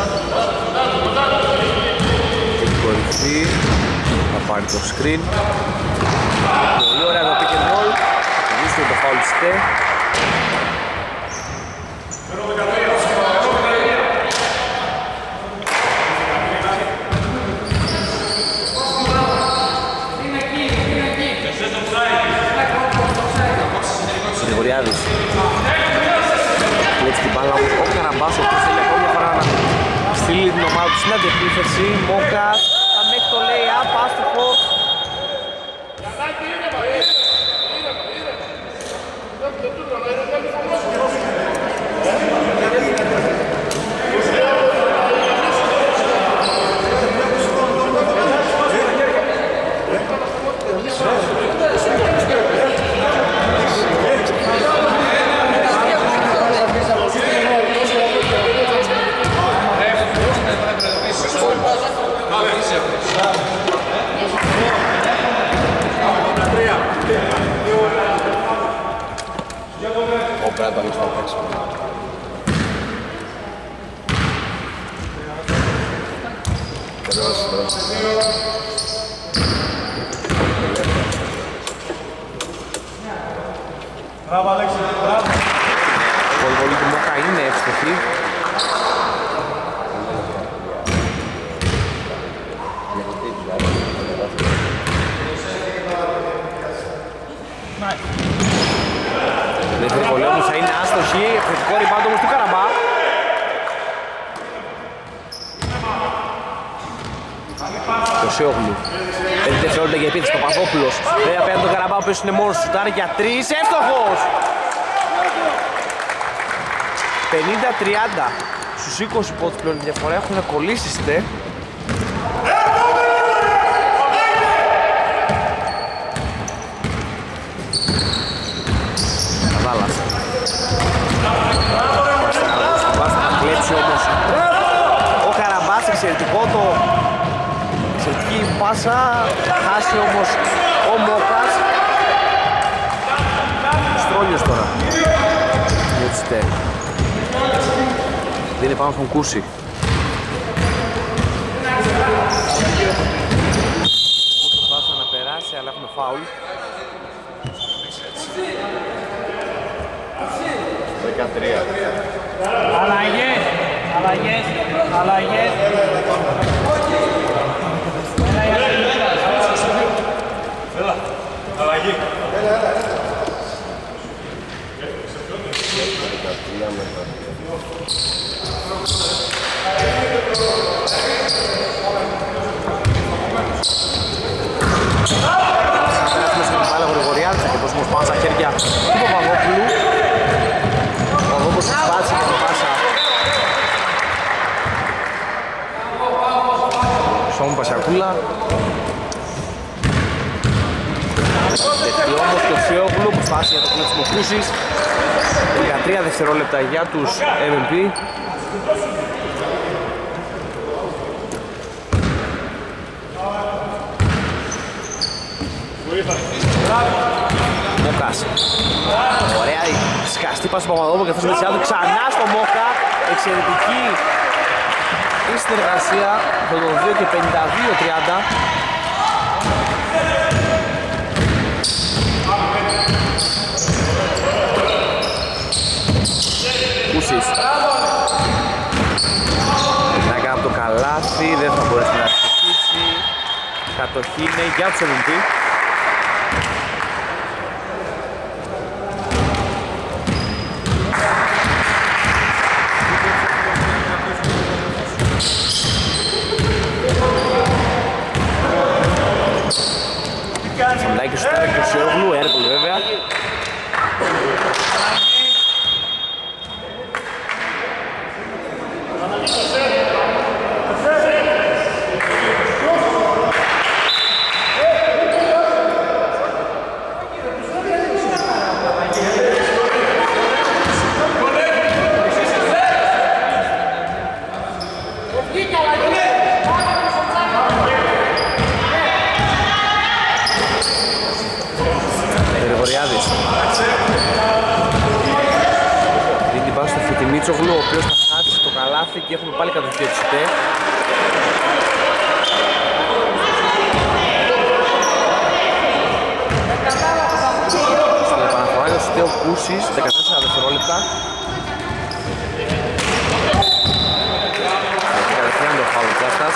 Έχει κορυφή, θα πάρει το screen. Πολύ ωραία το pick and roll. Θα το φάουλ της ΤΕ. Γρηγοριάδης. Κλέψει την μπάλα όμως ο Καραμπάς, ο οποίος θέλει ακόμη μια φορά να στείλει την ομάδα του στην αντεπίθεση. Μόκας, θα μέχρι το lay-up, άστοχο. Πρέπει να το ανοίξω να παίξω. Περάσει, περάσει. Μπράβο Αλέξη, μπράβο. Η βολή του Μόκα είναι εύστοχη. Δεύτερη βολή όμως θα είναι άστοχη, επιθετικό rebound όμως του Καραμπά. Το Σεόγλου. δευτερόλεπτα για επίθεση. Παπαδόπουλος δεν απέναντι τον Καραμπά, ο οποίος είναι μόνος του, σουτάρει για τρεις, εύστοχος! πενήντα τριάντα στους είκοσι πόντους πλέον η διαφορά, έχουν κολλήσει στε. Καβάλας. Θα κλέψει όμως ο Καραμπάς, εξαιρετικό το... εξαιρετική πάσα, χάσει όμως ο Μόκας. Στρόλιος τώρα για τη στε. Δίνει πάνω στον Κούση. Προσπάθησε να περάσει, αλλά έχουμε φάουλ. δεκατρία. Αλλαγές, αλλαγές, αλλαγές. Έλα, αλλαγή. Θα περάσουμε στην μπάλα Γρηγοριάδης και πως όμως πάνω στα χέρια του Παπαδόπουλου. Ο Παπαδόπουλος σπάτσε και το πάσα. Σόμου Πασιακούλα. Δεχτεί όμως το Σιόγλου που σπάσει για το κλέψιμο Κούσης. δεκατρία δευτερόλεπτα για τους εμ εμ πι. Μόκας. Ωραία η σκαστή πάση του Παπαδόπουλου και αυτός με τη σειρά του ξανά στο Μόκα. Εξαιρετική η συνεργασία το δύο και πενήντα δύο τριάντα. Κούσης. Να κάνει από το καλάθι, δεν θα μπορέσει να ασκήσει. Κατοχή είναι για τους εμ εμ πι. Μιλάει και στο Στάρα και ο Σιόγλου, Έρκολ βέβαια. Γρηγοριάδης. Δίνει την πάση στο Φουτιμίτσογλου, ο οποίος θα χάσει το καλάθι και έχουμε πάλι κατοχή του ΣΤΕ. Στην επαναφορά για το ΣΤΕ ο Κούσης, δεκατέσσερα δευτερόλεπτα. Έχει κατευθείαν το φάουλ Κιάστας.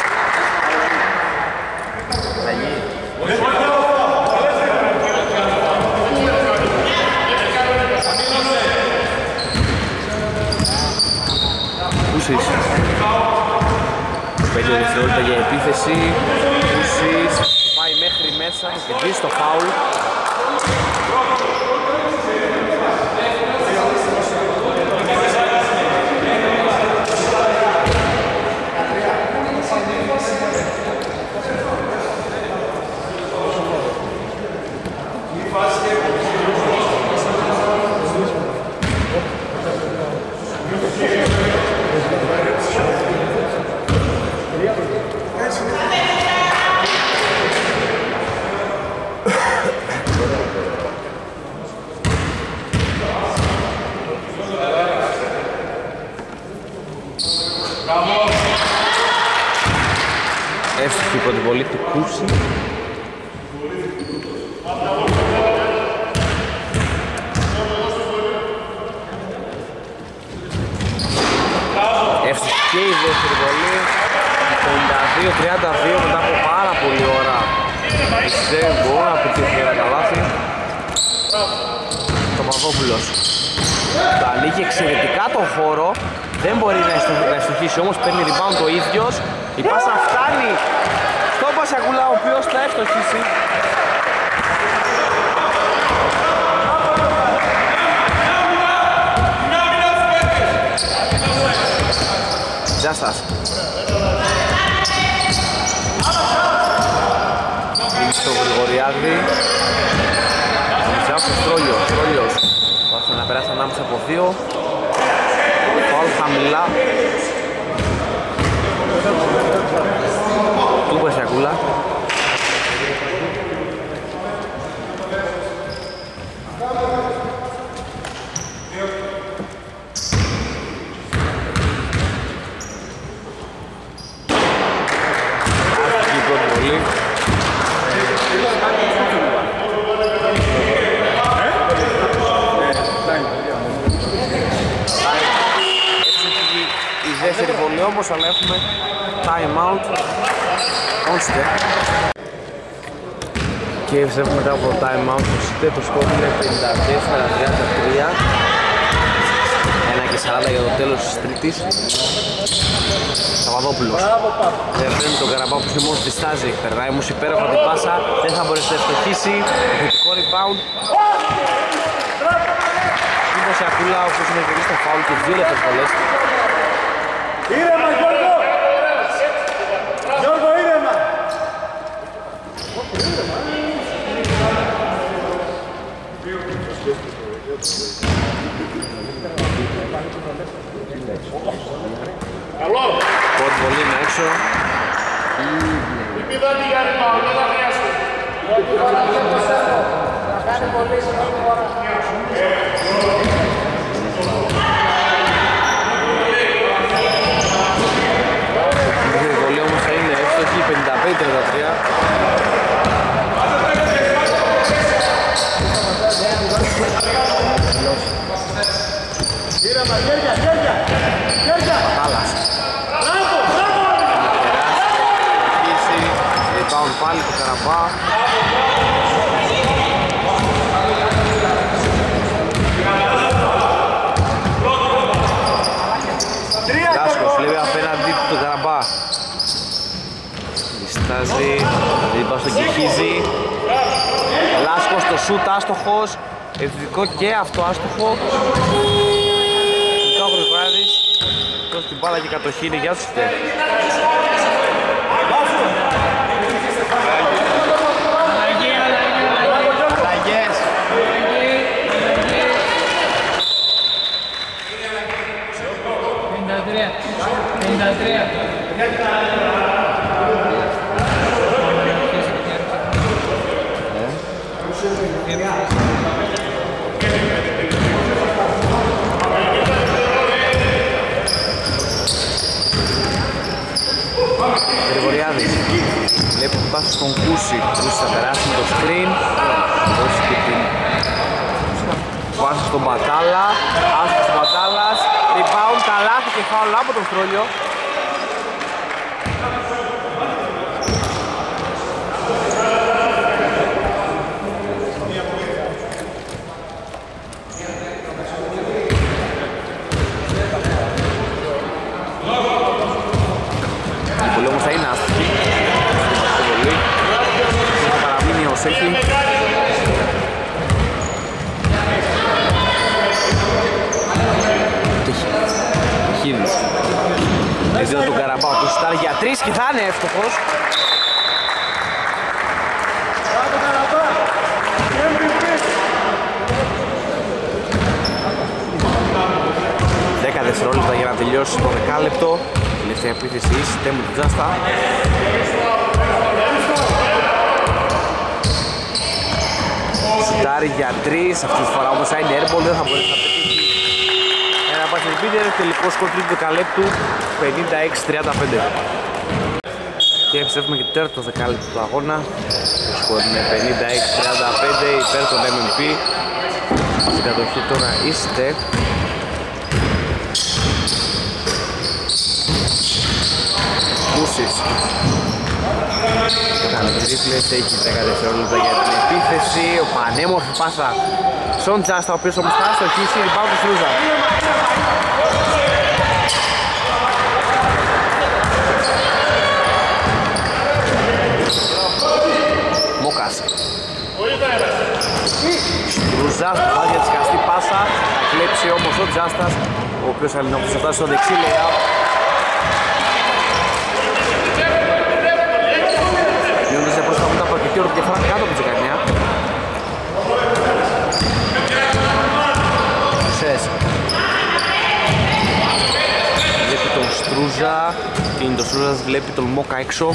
Κούσης. πέντε δευτερόλεπτα για επίθεση. Κούσης πάει μέχρι μέσα, θα κερδίσει το φάουλ. Εύστοχη πρωτοβολή του Κούση. Εύστοχη και η δεύτερη βολή. πενήντα δύο τριάντα δύο μετά από πάρα πολλή ώρα. Δεν μπορούν να πετύχουν ένα καλάθι. Το Παπαδόπουλος το ανοίγει εξαιρετικά τον χώρο. Δεν μπορεί να ευστοχίσει όμως, παίρνει rebound το ίδιος. Η πάσα φτάνει στον Σιακούλα, ο οποίος θα ευτοχίσει. Τζάστας. Είναι στο Γρηγοριάδη. Μιζάω στο Στρόλιο. Στρόλιος. Βάζω να περάσει ανάμεσα από δύο. Φαουλ χαμηλά. Του Πεσιακούλα. Άρχιε η πρώτη βολή. Η δεύτερη βολή όμως, αλλά έχουμε time out on step. Και βλέπουμε μετά από το time out το step, το σκόρ είναι πενήντα τέσσερα τριάντα τρία. ένα και σαράντα για το τέλος της τρίτης. Σαββαδόπουλος δεν παίρνει τον Καραμπά που μόνος διστάζει, περνάει όμως υπέροχα την πάσα, δεν θα μπορέσει να ευστοχίσει. Θετικό rebound. Είναι ο Σιακούλα, ο οποίος είναι γυρίσει στο φάουλ και δύο λεπτές βολές. Ήρεμα Γιώργο! Γιώργο, ήρεμα! Πότε πολύ είναι έξω. Μην πηδάτε για rebound, δεν θα χρειαστεί. Η βολή όμως θα είναι εύστοχη, πενήντα πέντε τριάντα τρία. Πατάλας. Rebound πάλι το Καραμπά. Λάσκος λέει απέναντι του Καραμπά. Διστάζει, δίπλα στον Κεχίζη. Λάσκος το σούτ άστοχος. Ευθυντικό και αυτό άστοχο. Ευθυντικό Γρηγοράδης. Τόσο την μπάλα και κατοχή είναι για τους τε. Αλλαγές. πενήντα τρία. Γρηγοριάδης βλέπει την πάση στον Κούση. Κούση θα περάσει με το screen. Δώσει και την πάση στον Μπατάλα. Άσχος Μπατάλας. Rebound, καλάθι και φάουλ από τον Στρόλιο. Η βολή όμως θα είναι άστοχη. Θα παραμείνει ως έχει. Χίδης. Έτσι τον Καραμπάο του στάρει για τρεις και θα είναι εύστοχος. δέκα δευτερόλεπτα για να τελειώσει το δεκάλεπτο. Τελευταία επίθεση ίση, τέμου του Τζάστα. Σουτάρει για τρεις, αυτή τη φορά όμως θα είναι airball, δεν θα μπορέσει να πετύχει. Ένα πασιλπίτερ, τελικό σκορ τρίτου δεκαλέπτου, πενήντα έξι τριάντα πέντε. Και επιστρέφουμε και το τέταρτο δεκάλεπτο του αγώνα. Το σκορ είναι πενήντα έξι τριάντα πέντε υπέρ των εμ εμ πι. Στην κατοχή τώρα είστε. Κούσης. Κάνει τρίπλες, έχει δέκα δευτερόλεπτα για την επίθεση. Ο πανέμορφη πάσα στον Τζάστα, ο οποίος όμως θα αστοχίσει, rebound του Σλούζα. Μόκας. Στρούζας, το πάλι για τη σκαστή πάσα. Θα κλέψει όμως ο Τζάστας, ο οποίος Αλληνόπουλος θα φτάσει στο δεξί lay-up. Μειώνοντας για προς τα βούντα από αρκετή ώρα και διαφορά κάτω από τις δεκαεννιά. Σες. Βλέπει τον Στρούζα, είναι το Στρούζας, βλέπει τον Μόκα έξω.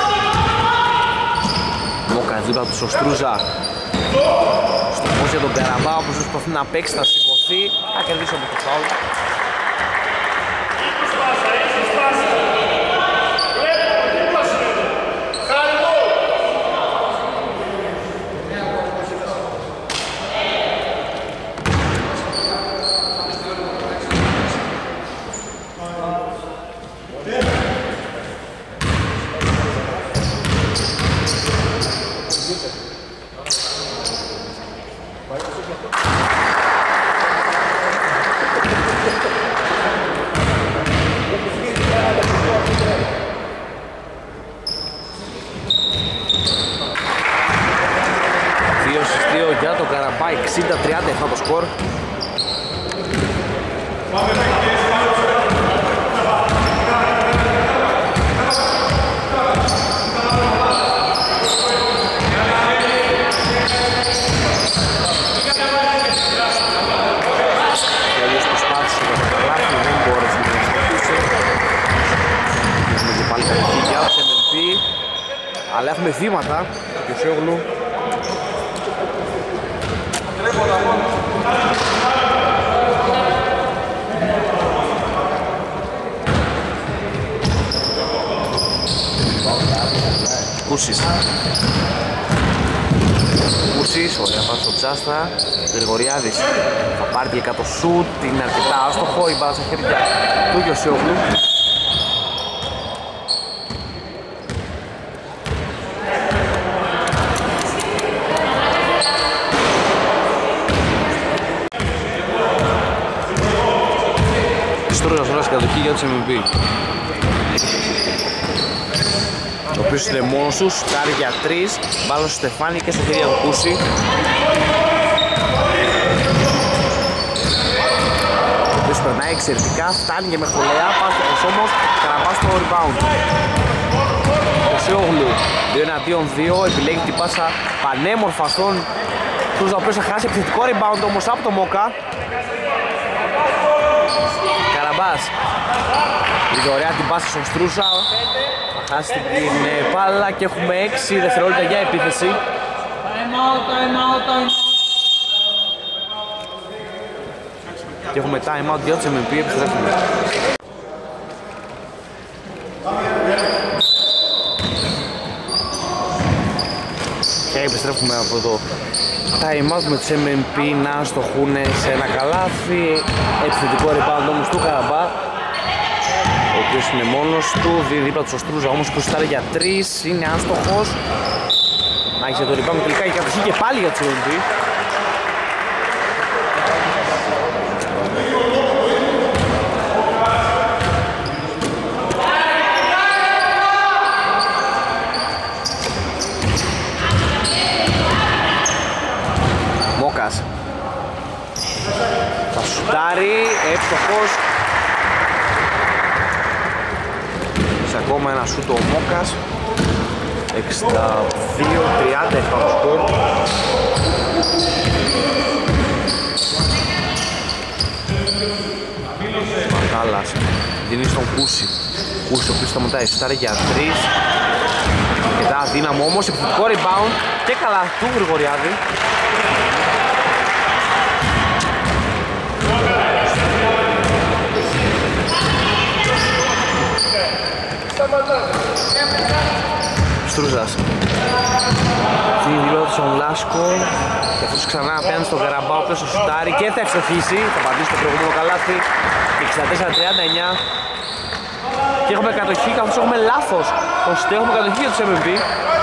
Μόκα δίπλα του στο Στρούζα. Στο φως για τον Καραμπά, όπως προσπαθεί να παίξει, θα σηκωθεί, θα κερδίσει από το φάουλ. Για τον Καραμπά, εξήντα τριάντα επτά το σκορ. Τέλος προσπάθησε για το καλάθι, δεν μπόρεσε να εξαρτήσει. Έχουμε και πάλι καλή για το εμ εμ πι, αλλά έχουμε βήματα του Σιόγλου. Κούσης. Κούσης, ωραία πάσα στο Τζάστα. Γρηγοριάδης θα πάρει τελικά το σουτ, είναι αρκετά άστοχο, η μπάλα στα χέρια του Γιωσιόγλου. Στρούζας τώρα στην κατοχή για τους εμ εμ πι. Ο οποίος είναι μόνος του, σκάρει για τρεις, μπάλα στο Στεφάνι και στα χέρια του Κούση. Ο οποίος περνάει εξαιρετικά, φτάνει και μέχρι το λεά, πάει στο πως όμως, Καραμπάς στο rebound. Ο Σιόγλου, δύο εναντίον δύο, επιλέγει την πάσα πανέμορφα στον Στρούζα, ο οποίος θα χάσει επιθετικό rebound όμως από το Μόκα. Καραμπάς, είδε ωραία την πάσα στον Στρούζα. Θα χάσει την μπάλα και έχουμε έξι δευτερόλεπτα για επίθεση. Time out, time out, time out. Και έχουμε time out για τους εμ εμ πι, επιστρέφουμε. Και επιστρέφουμε από το time out με τους εμ εμ πι να στοχούν σε ένα καλάθι. Επιθετικό rebound όμως του Καραμπά, ο οποίος είναι μόνος του, δει δίπλα του στο Στρούζα όμως που στάρει για τρεις, είναι άστοχος. Άρχισε το rebound τελικά η κατοχή και πάλι για τους εμ εμ πι. Μόκας θα σουτάρει, εύστοχος. Σε ακόμα ένα σούτο ο Μόκας. εξήντα δύο τριάντα επτά το σκορ. Μαχάλας δίνει στον Κούση. Κούση ο οποίος θα μοντάει, σουτάρει για τρεις. Αρκετά αδύναμο όμως, επιθετικό rebound και καλά του Γρηγοριάδη. Στρούζας δίνει δηλώτη στον Λάσκο και αυτός ξανά απέναντι στον Καραμπά, ο οποίος θα σουτάρει και θα ευστοχίσει, θα πατήσει το προηγούμενο καλάθι. εξήντα τέσσερα τριάντα εννιά και έχουμε κατοχή, καθώς έχουμε λάθος ώστε έχουμε κατοχή για τους εμ εμ πι.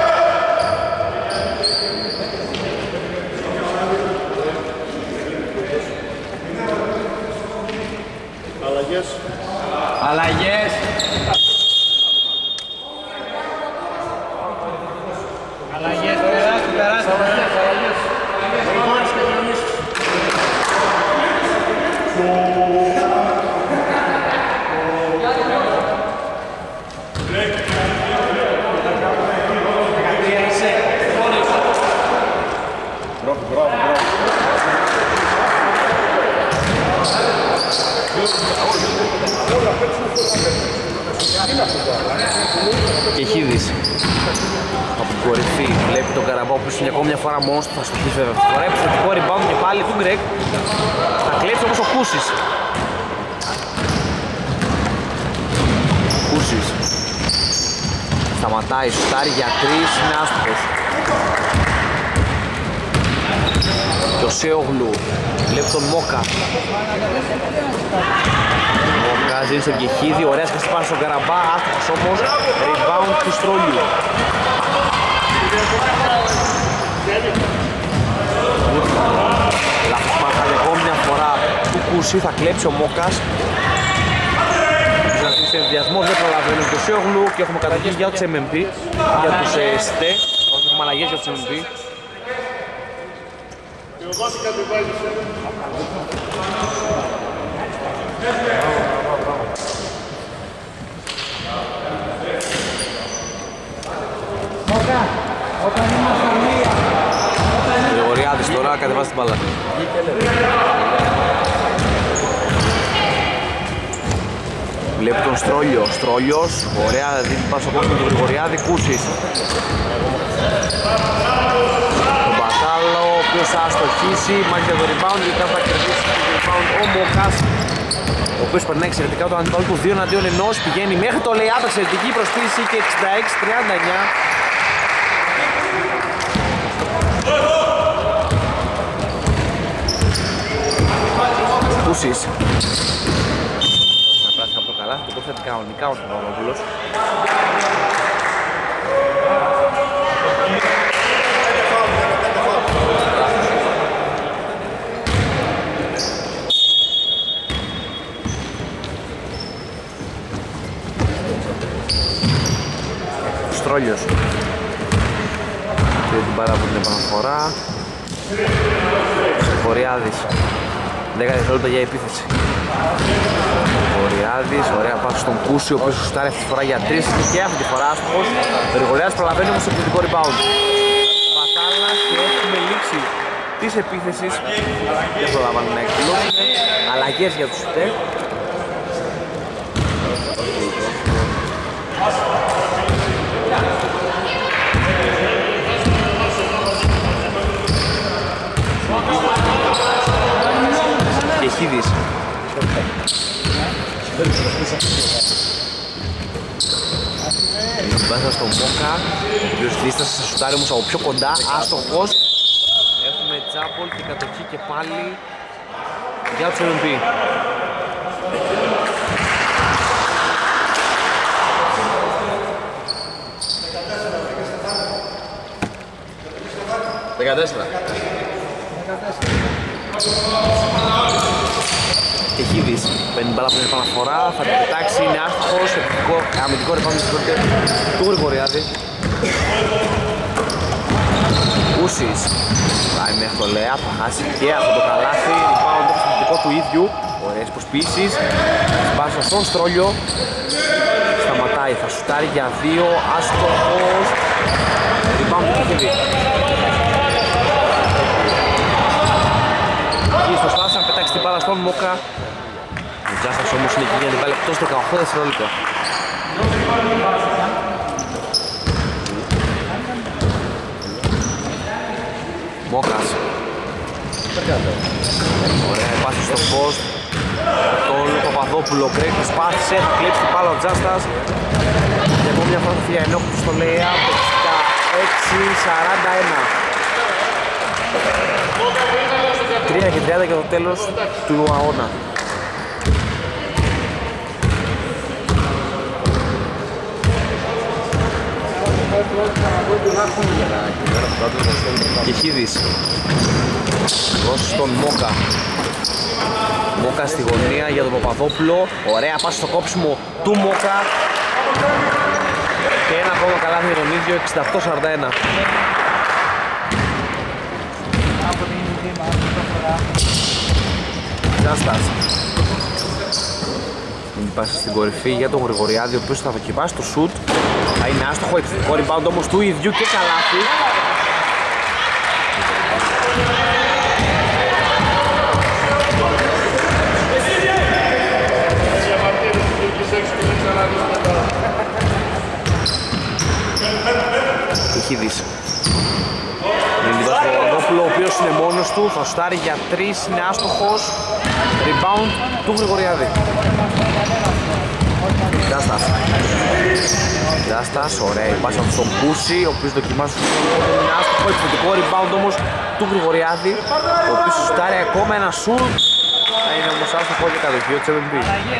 Αλλαγές. Αλλαγές. Αλλαγές, περάστε, Και Χίδης από την κορυφή βλέπει τον Καραμπά που είναι ακόμα μια φορά μόνος του, θα στο πει βέβαια αυτή τη φορά. Επιθετικό rebound και πάλι του Γκρέκ. Θα κλέψει όμως ο Κούσης. Κούσης σταματάει, σουτάρει για τρεις, είναι άστοχος. Και ο Σέογλου βλέπει τον Μόκα. Μόκα δίνει στον Κεχίδη, ωραία σκαστή πάνω στον Καραμπά, άστοχος όμως, rebound του Στρόλιου. Λάθος μάθα για ακόμη μια φορά του Κούση, θα κλέψει ο Μόκας. Σε ενδιασμό δεν προλαβαίνει το Σέογλου και έχουμε καταγγείς για τους εμ εμ πι, για τους ΕΣΤΕ, όχι έχουμε αλλαγές για τους εμ εμ πι. Γρηγοριάδης τώρα κατεβάζει την μπάλα. Βλέπει τον Στρόλιο, Στρόλιος, ωραία δίνει πάσο κόμμα με τον Γρηγοριάδη, Κούσης. Τον Μπατάλο, ο οποίος θα αστοχίσει, μάχη για το rebound, τελικά θα κερδίσει το rebound ο Μόκας, ο οποίος περνάει εξαιρετικά τον αντιπάλο του δύο εναντίον ενός, πηγαίνει μέχρι το lay-up, εξαιρετική προσποίηση και εξήντα έξι τριάντα εννιά. Κούσης. Από το καλάθι, το κόφτει κανονικά ο Παπαδόπουλος. Στρόλιος. Και την πάρα από την επαναφορά. Κοριάδης. δέκα δευτερόλεπτα για επίθεση. Γρηγοριάδης, ωραία πάση στον Κούση, ο οποίος σουτάρει αυτή τη φορά για τρεις και αυτή τη φορά άστοχος. Ο Γρηγοριάδης προλαβαίνει όμως το επιθετικό rebound. Μπατάλας και έχουμε λήξει της επίθεσης. Δεν προλαβαίνουν να εκδηλώσουν. Αλλαγές για τους ΣΤΕ. Και Χίδης. Είναι μπάσα στο Μόκα, ο οποίος δίστασε σε σουτάρει όμως από πιο κοντά, άστοχος. Έχουμε τζάμπολ και κατοχή και πάλι για τους εμ εμ πι. δεκατέσσερα. Και Χίδης παίρνει μπάλα από την επαναφορά, θα την πετάξει, είναι άστοχος, αμυντικό ρεπάνω του Γρηγοριάδη. Κούσης πάει μέχρι το Λέα, θα χάσει και από το καλάθι, rebound το προσωπικό του ίδιου, ωραίες προσποιήσεις, σπάσα στον Στρόλιο, σταματάει, θα σουτάρει για δύο, άστοχος, rebound του Χίδη. Χίδης προσπάθησε να πετάξει την μπάλα στον Μόκα. Ο Τζάστας όμως είναι εκεί για να την βάλει εκτός δεκαοκτώ δευτερόλεπτα. Μόκας. Ωραία, πάση στο post. Τον Παπαδόπουλο, Γκρέκ προσπάθησε, θα κλέψει την μπάλα ο Τζάστας. Και από μια φορά θα φύγει ενόχληση στο lay-up, εξήντα έξι σαράντα ένα. τρία και τριάντα για το τέλος του αγώνα. Και Χίδης δώσει στον Μόκα. Μόκα στη γωνία για τον Παπαδόπουλο. Ωραία πάση στο κόψιμο του Μόκα. Και ένα ακόμα καλάθι για τον ίδιο, εξήντα οκτώ σαράντα ένα. Τζάστας. Είναι πάση στην κορυφή για τον Γρηγοριάδη, ο οποίος θα δοκιμάσει το σουτ. Θα είναι άστοχο, επιθετικό rebound όμως του ίδιου και καλάθι. Κεχίδης. Είναι ο Παπαδόπουλο, ο οποίος είναι μόνος του, θα σουτάρει για τρεις, είναι άστοχος. Rebound του Γρηγοριάδη. Τζάστας. Τζάστας, ωραία η πάσα στον Κούση, ο οποίος δοκιμάζει στο είναι άστοχο, επιθετικό rebound όμως του Γρηγοριάδη, ο οποίος σουτάρει ακόμα ένα σουτ. Θα είναι όμως άστοχο και κατοχείο της εμ εμ πι.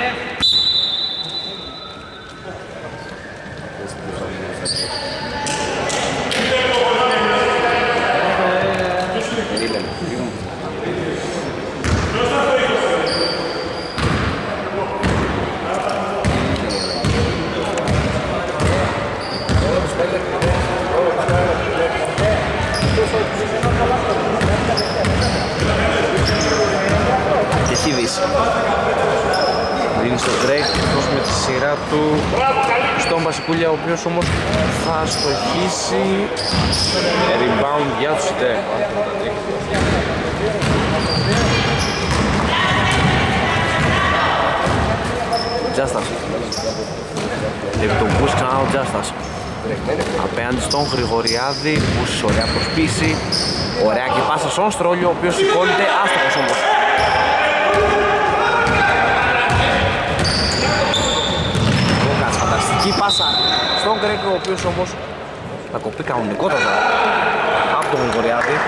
Κεχίδης δίνει στο Γκρέκ, αυτός με τη σειρά του στον Βασικούλια, ο οποίος όμως θα στοχίσει. Rebound για τους ΙΤΕ. Τζάστας. Λέβει τον Μπούς ξανά ο Τζάστας. Απέναντι στον Γρηγοριάδη, Μπούς ωραία προσπίση. Ωραία και πάσα στον Στρόλιο, ο οποίος σηκώνεται, άστοχος όμως. Λούκας, φανταστική πάσα στον Γκρέκο, ο οποίος όμως θα κοπεί κανονικότατα από τον Γρηγοριάδη.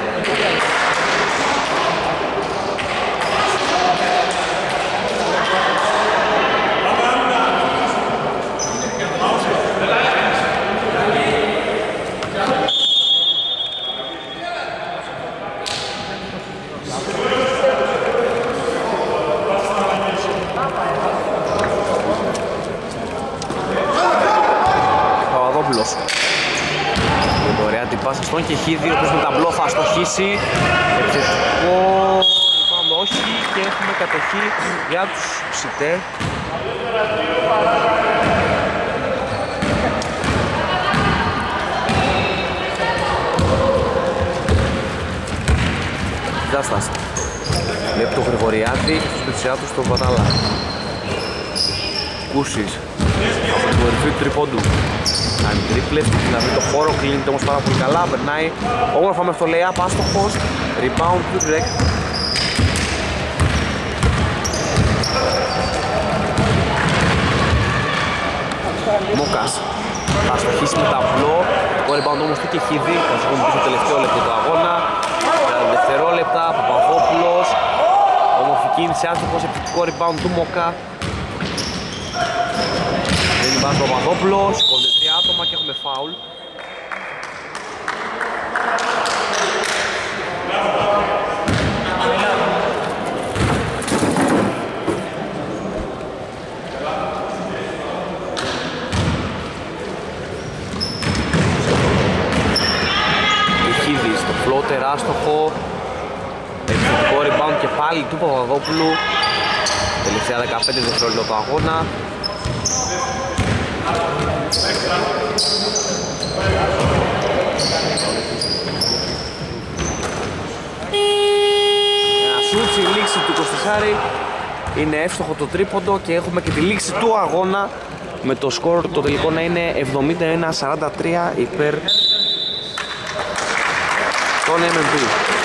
Ωραία την πάσα στον Κεχίδη, ο οποίος με ταμπλό θα στοχίσει. Επιθετικό, είπαμε όχι και έχουμε κατοχή για τους ΣΥΤΕ. Τζάστας. Βλέπει το Γρηγοριάδη, στη σειρά του στον Βατάλα. Κούσης. Από την κορυφή του τριπόντου. Κάνει τρίπλες, να βρει το χώρο, κλείνεται όμως πάρα πολύ καλά, περνάει όμορφα με το lay-up, άστοχος, rebound του Γκρέκ. Μόκας, θα στοχίσει με ταμπλό, το rebound όμως του Κεχίδη, θα σηκώνει πίσω το τελευταίο λεπτό του αγώνα, τα δευτερόλεπτα, Παπαδόπουλος, όμορφη κίνηση, άστοχος, επιθετικό rebound του Μόκα. Δεν υπάρχει ο Παπαδόπουλος, σηκώνται τρία άτομα και έχουμε φάουλ. Κεχίδης, το φλότερ άστοχο, επιθετικό rebound και πάλι του Παπαδόπουλου. Τελευταία δεκαπέντε δευτερόλεπτα του αγώνα. Ένα σουτ, η λήξη του Κωστισάρη, είναι εύστοχο το τρίποντο και έχουμε και τη λήξη του αγώνα με το σκορ το τελικό να είναι εβδομήντα ένα σαράντα τρία υπέρ των εμ εμ πι.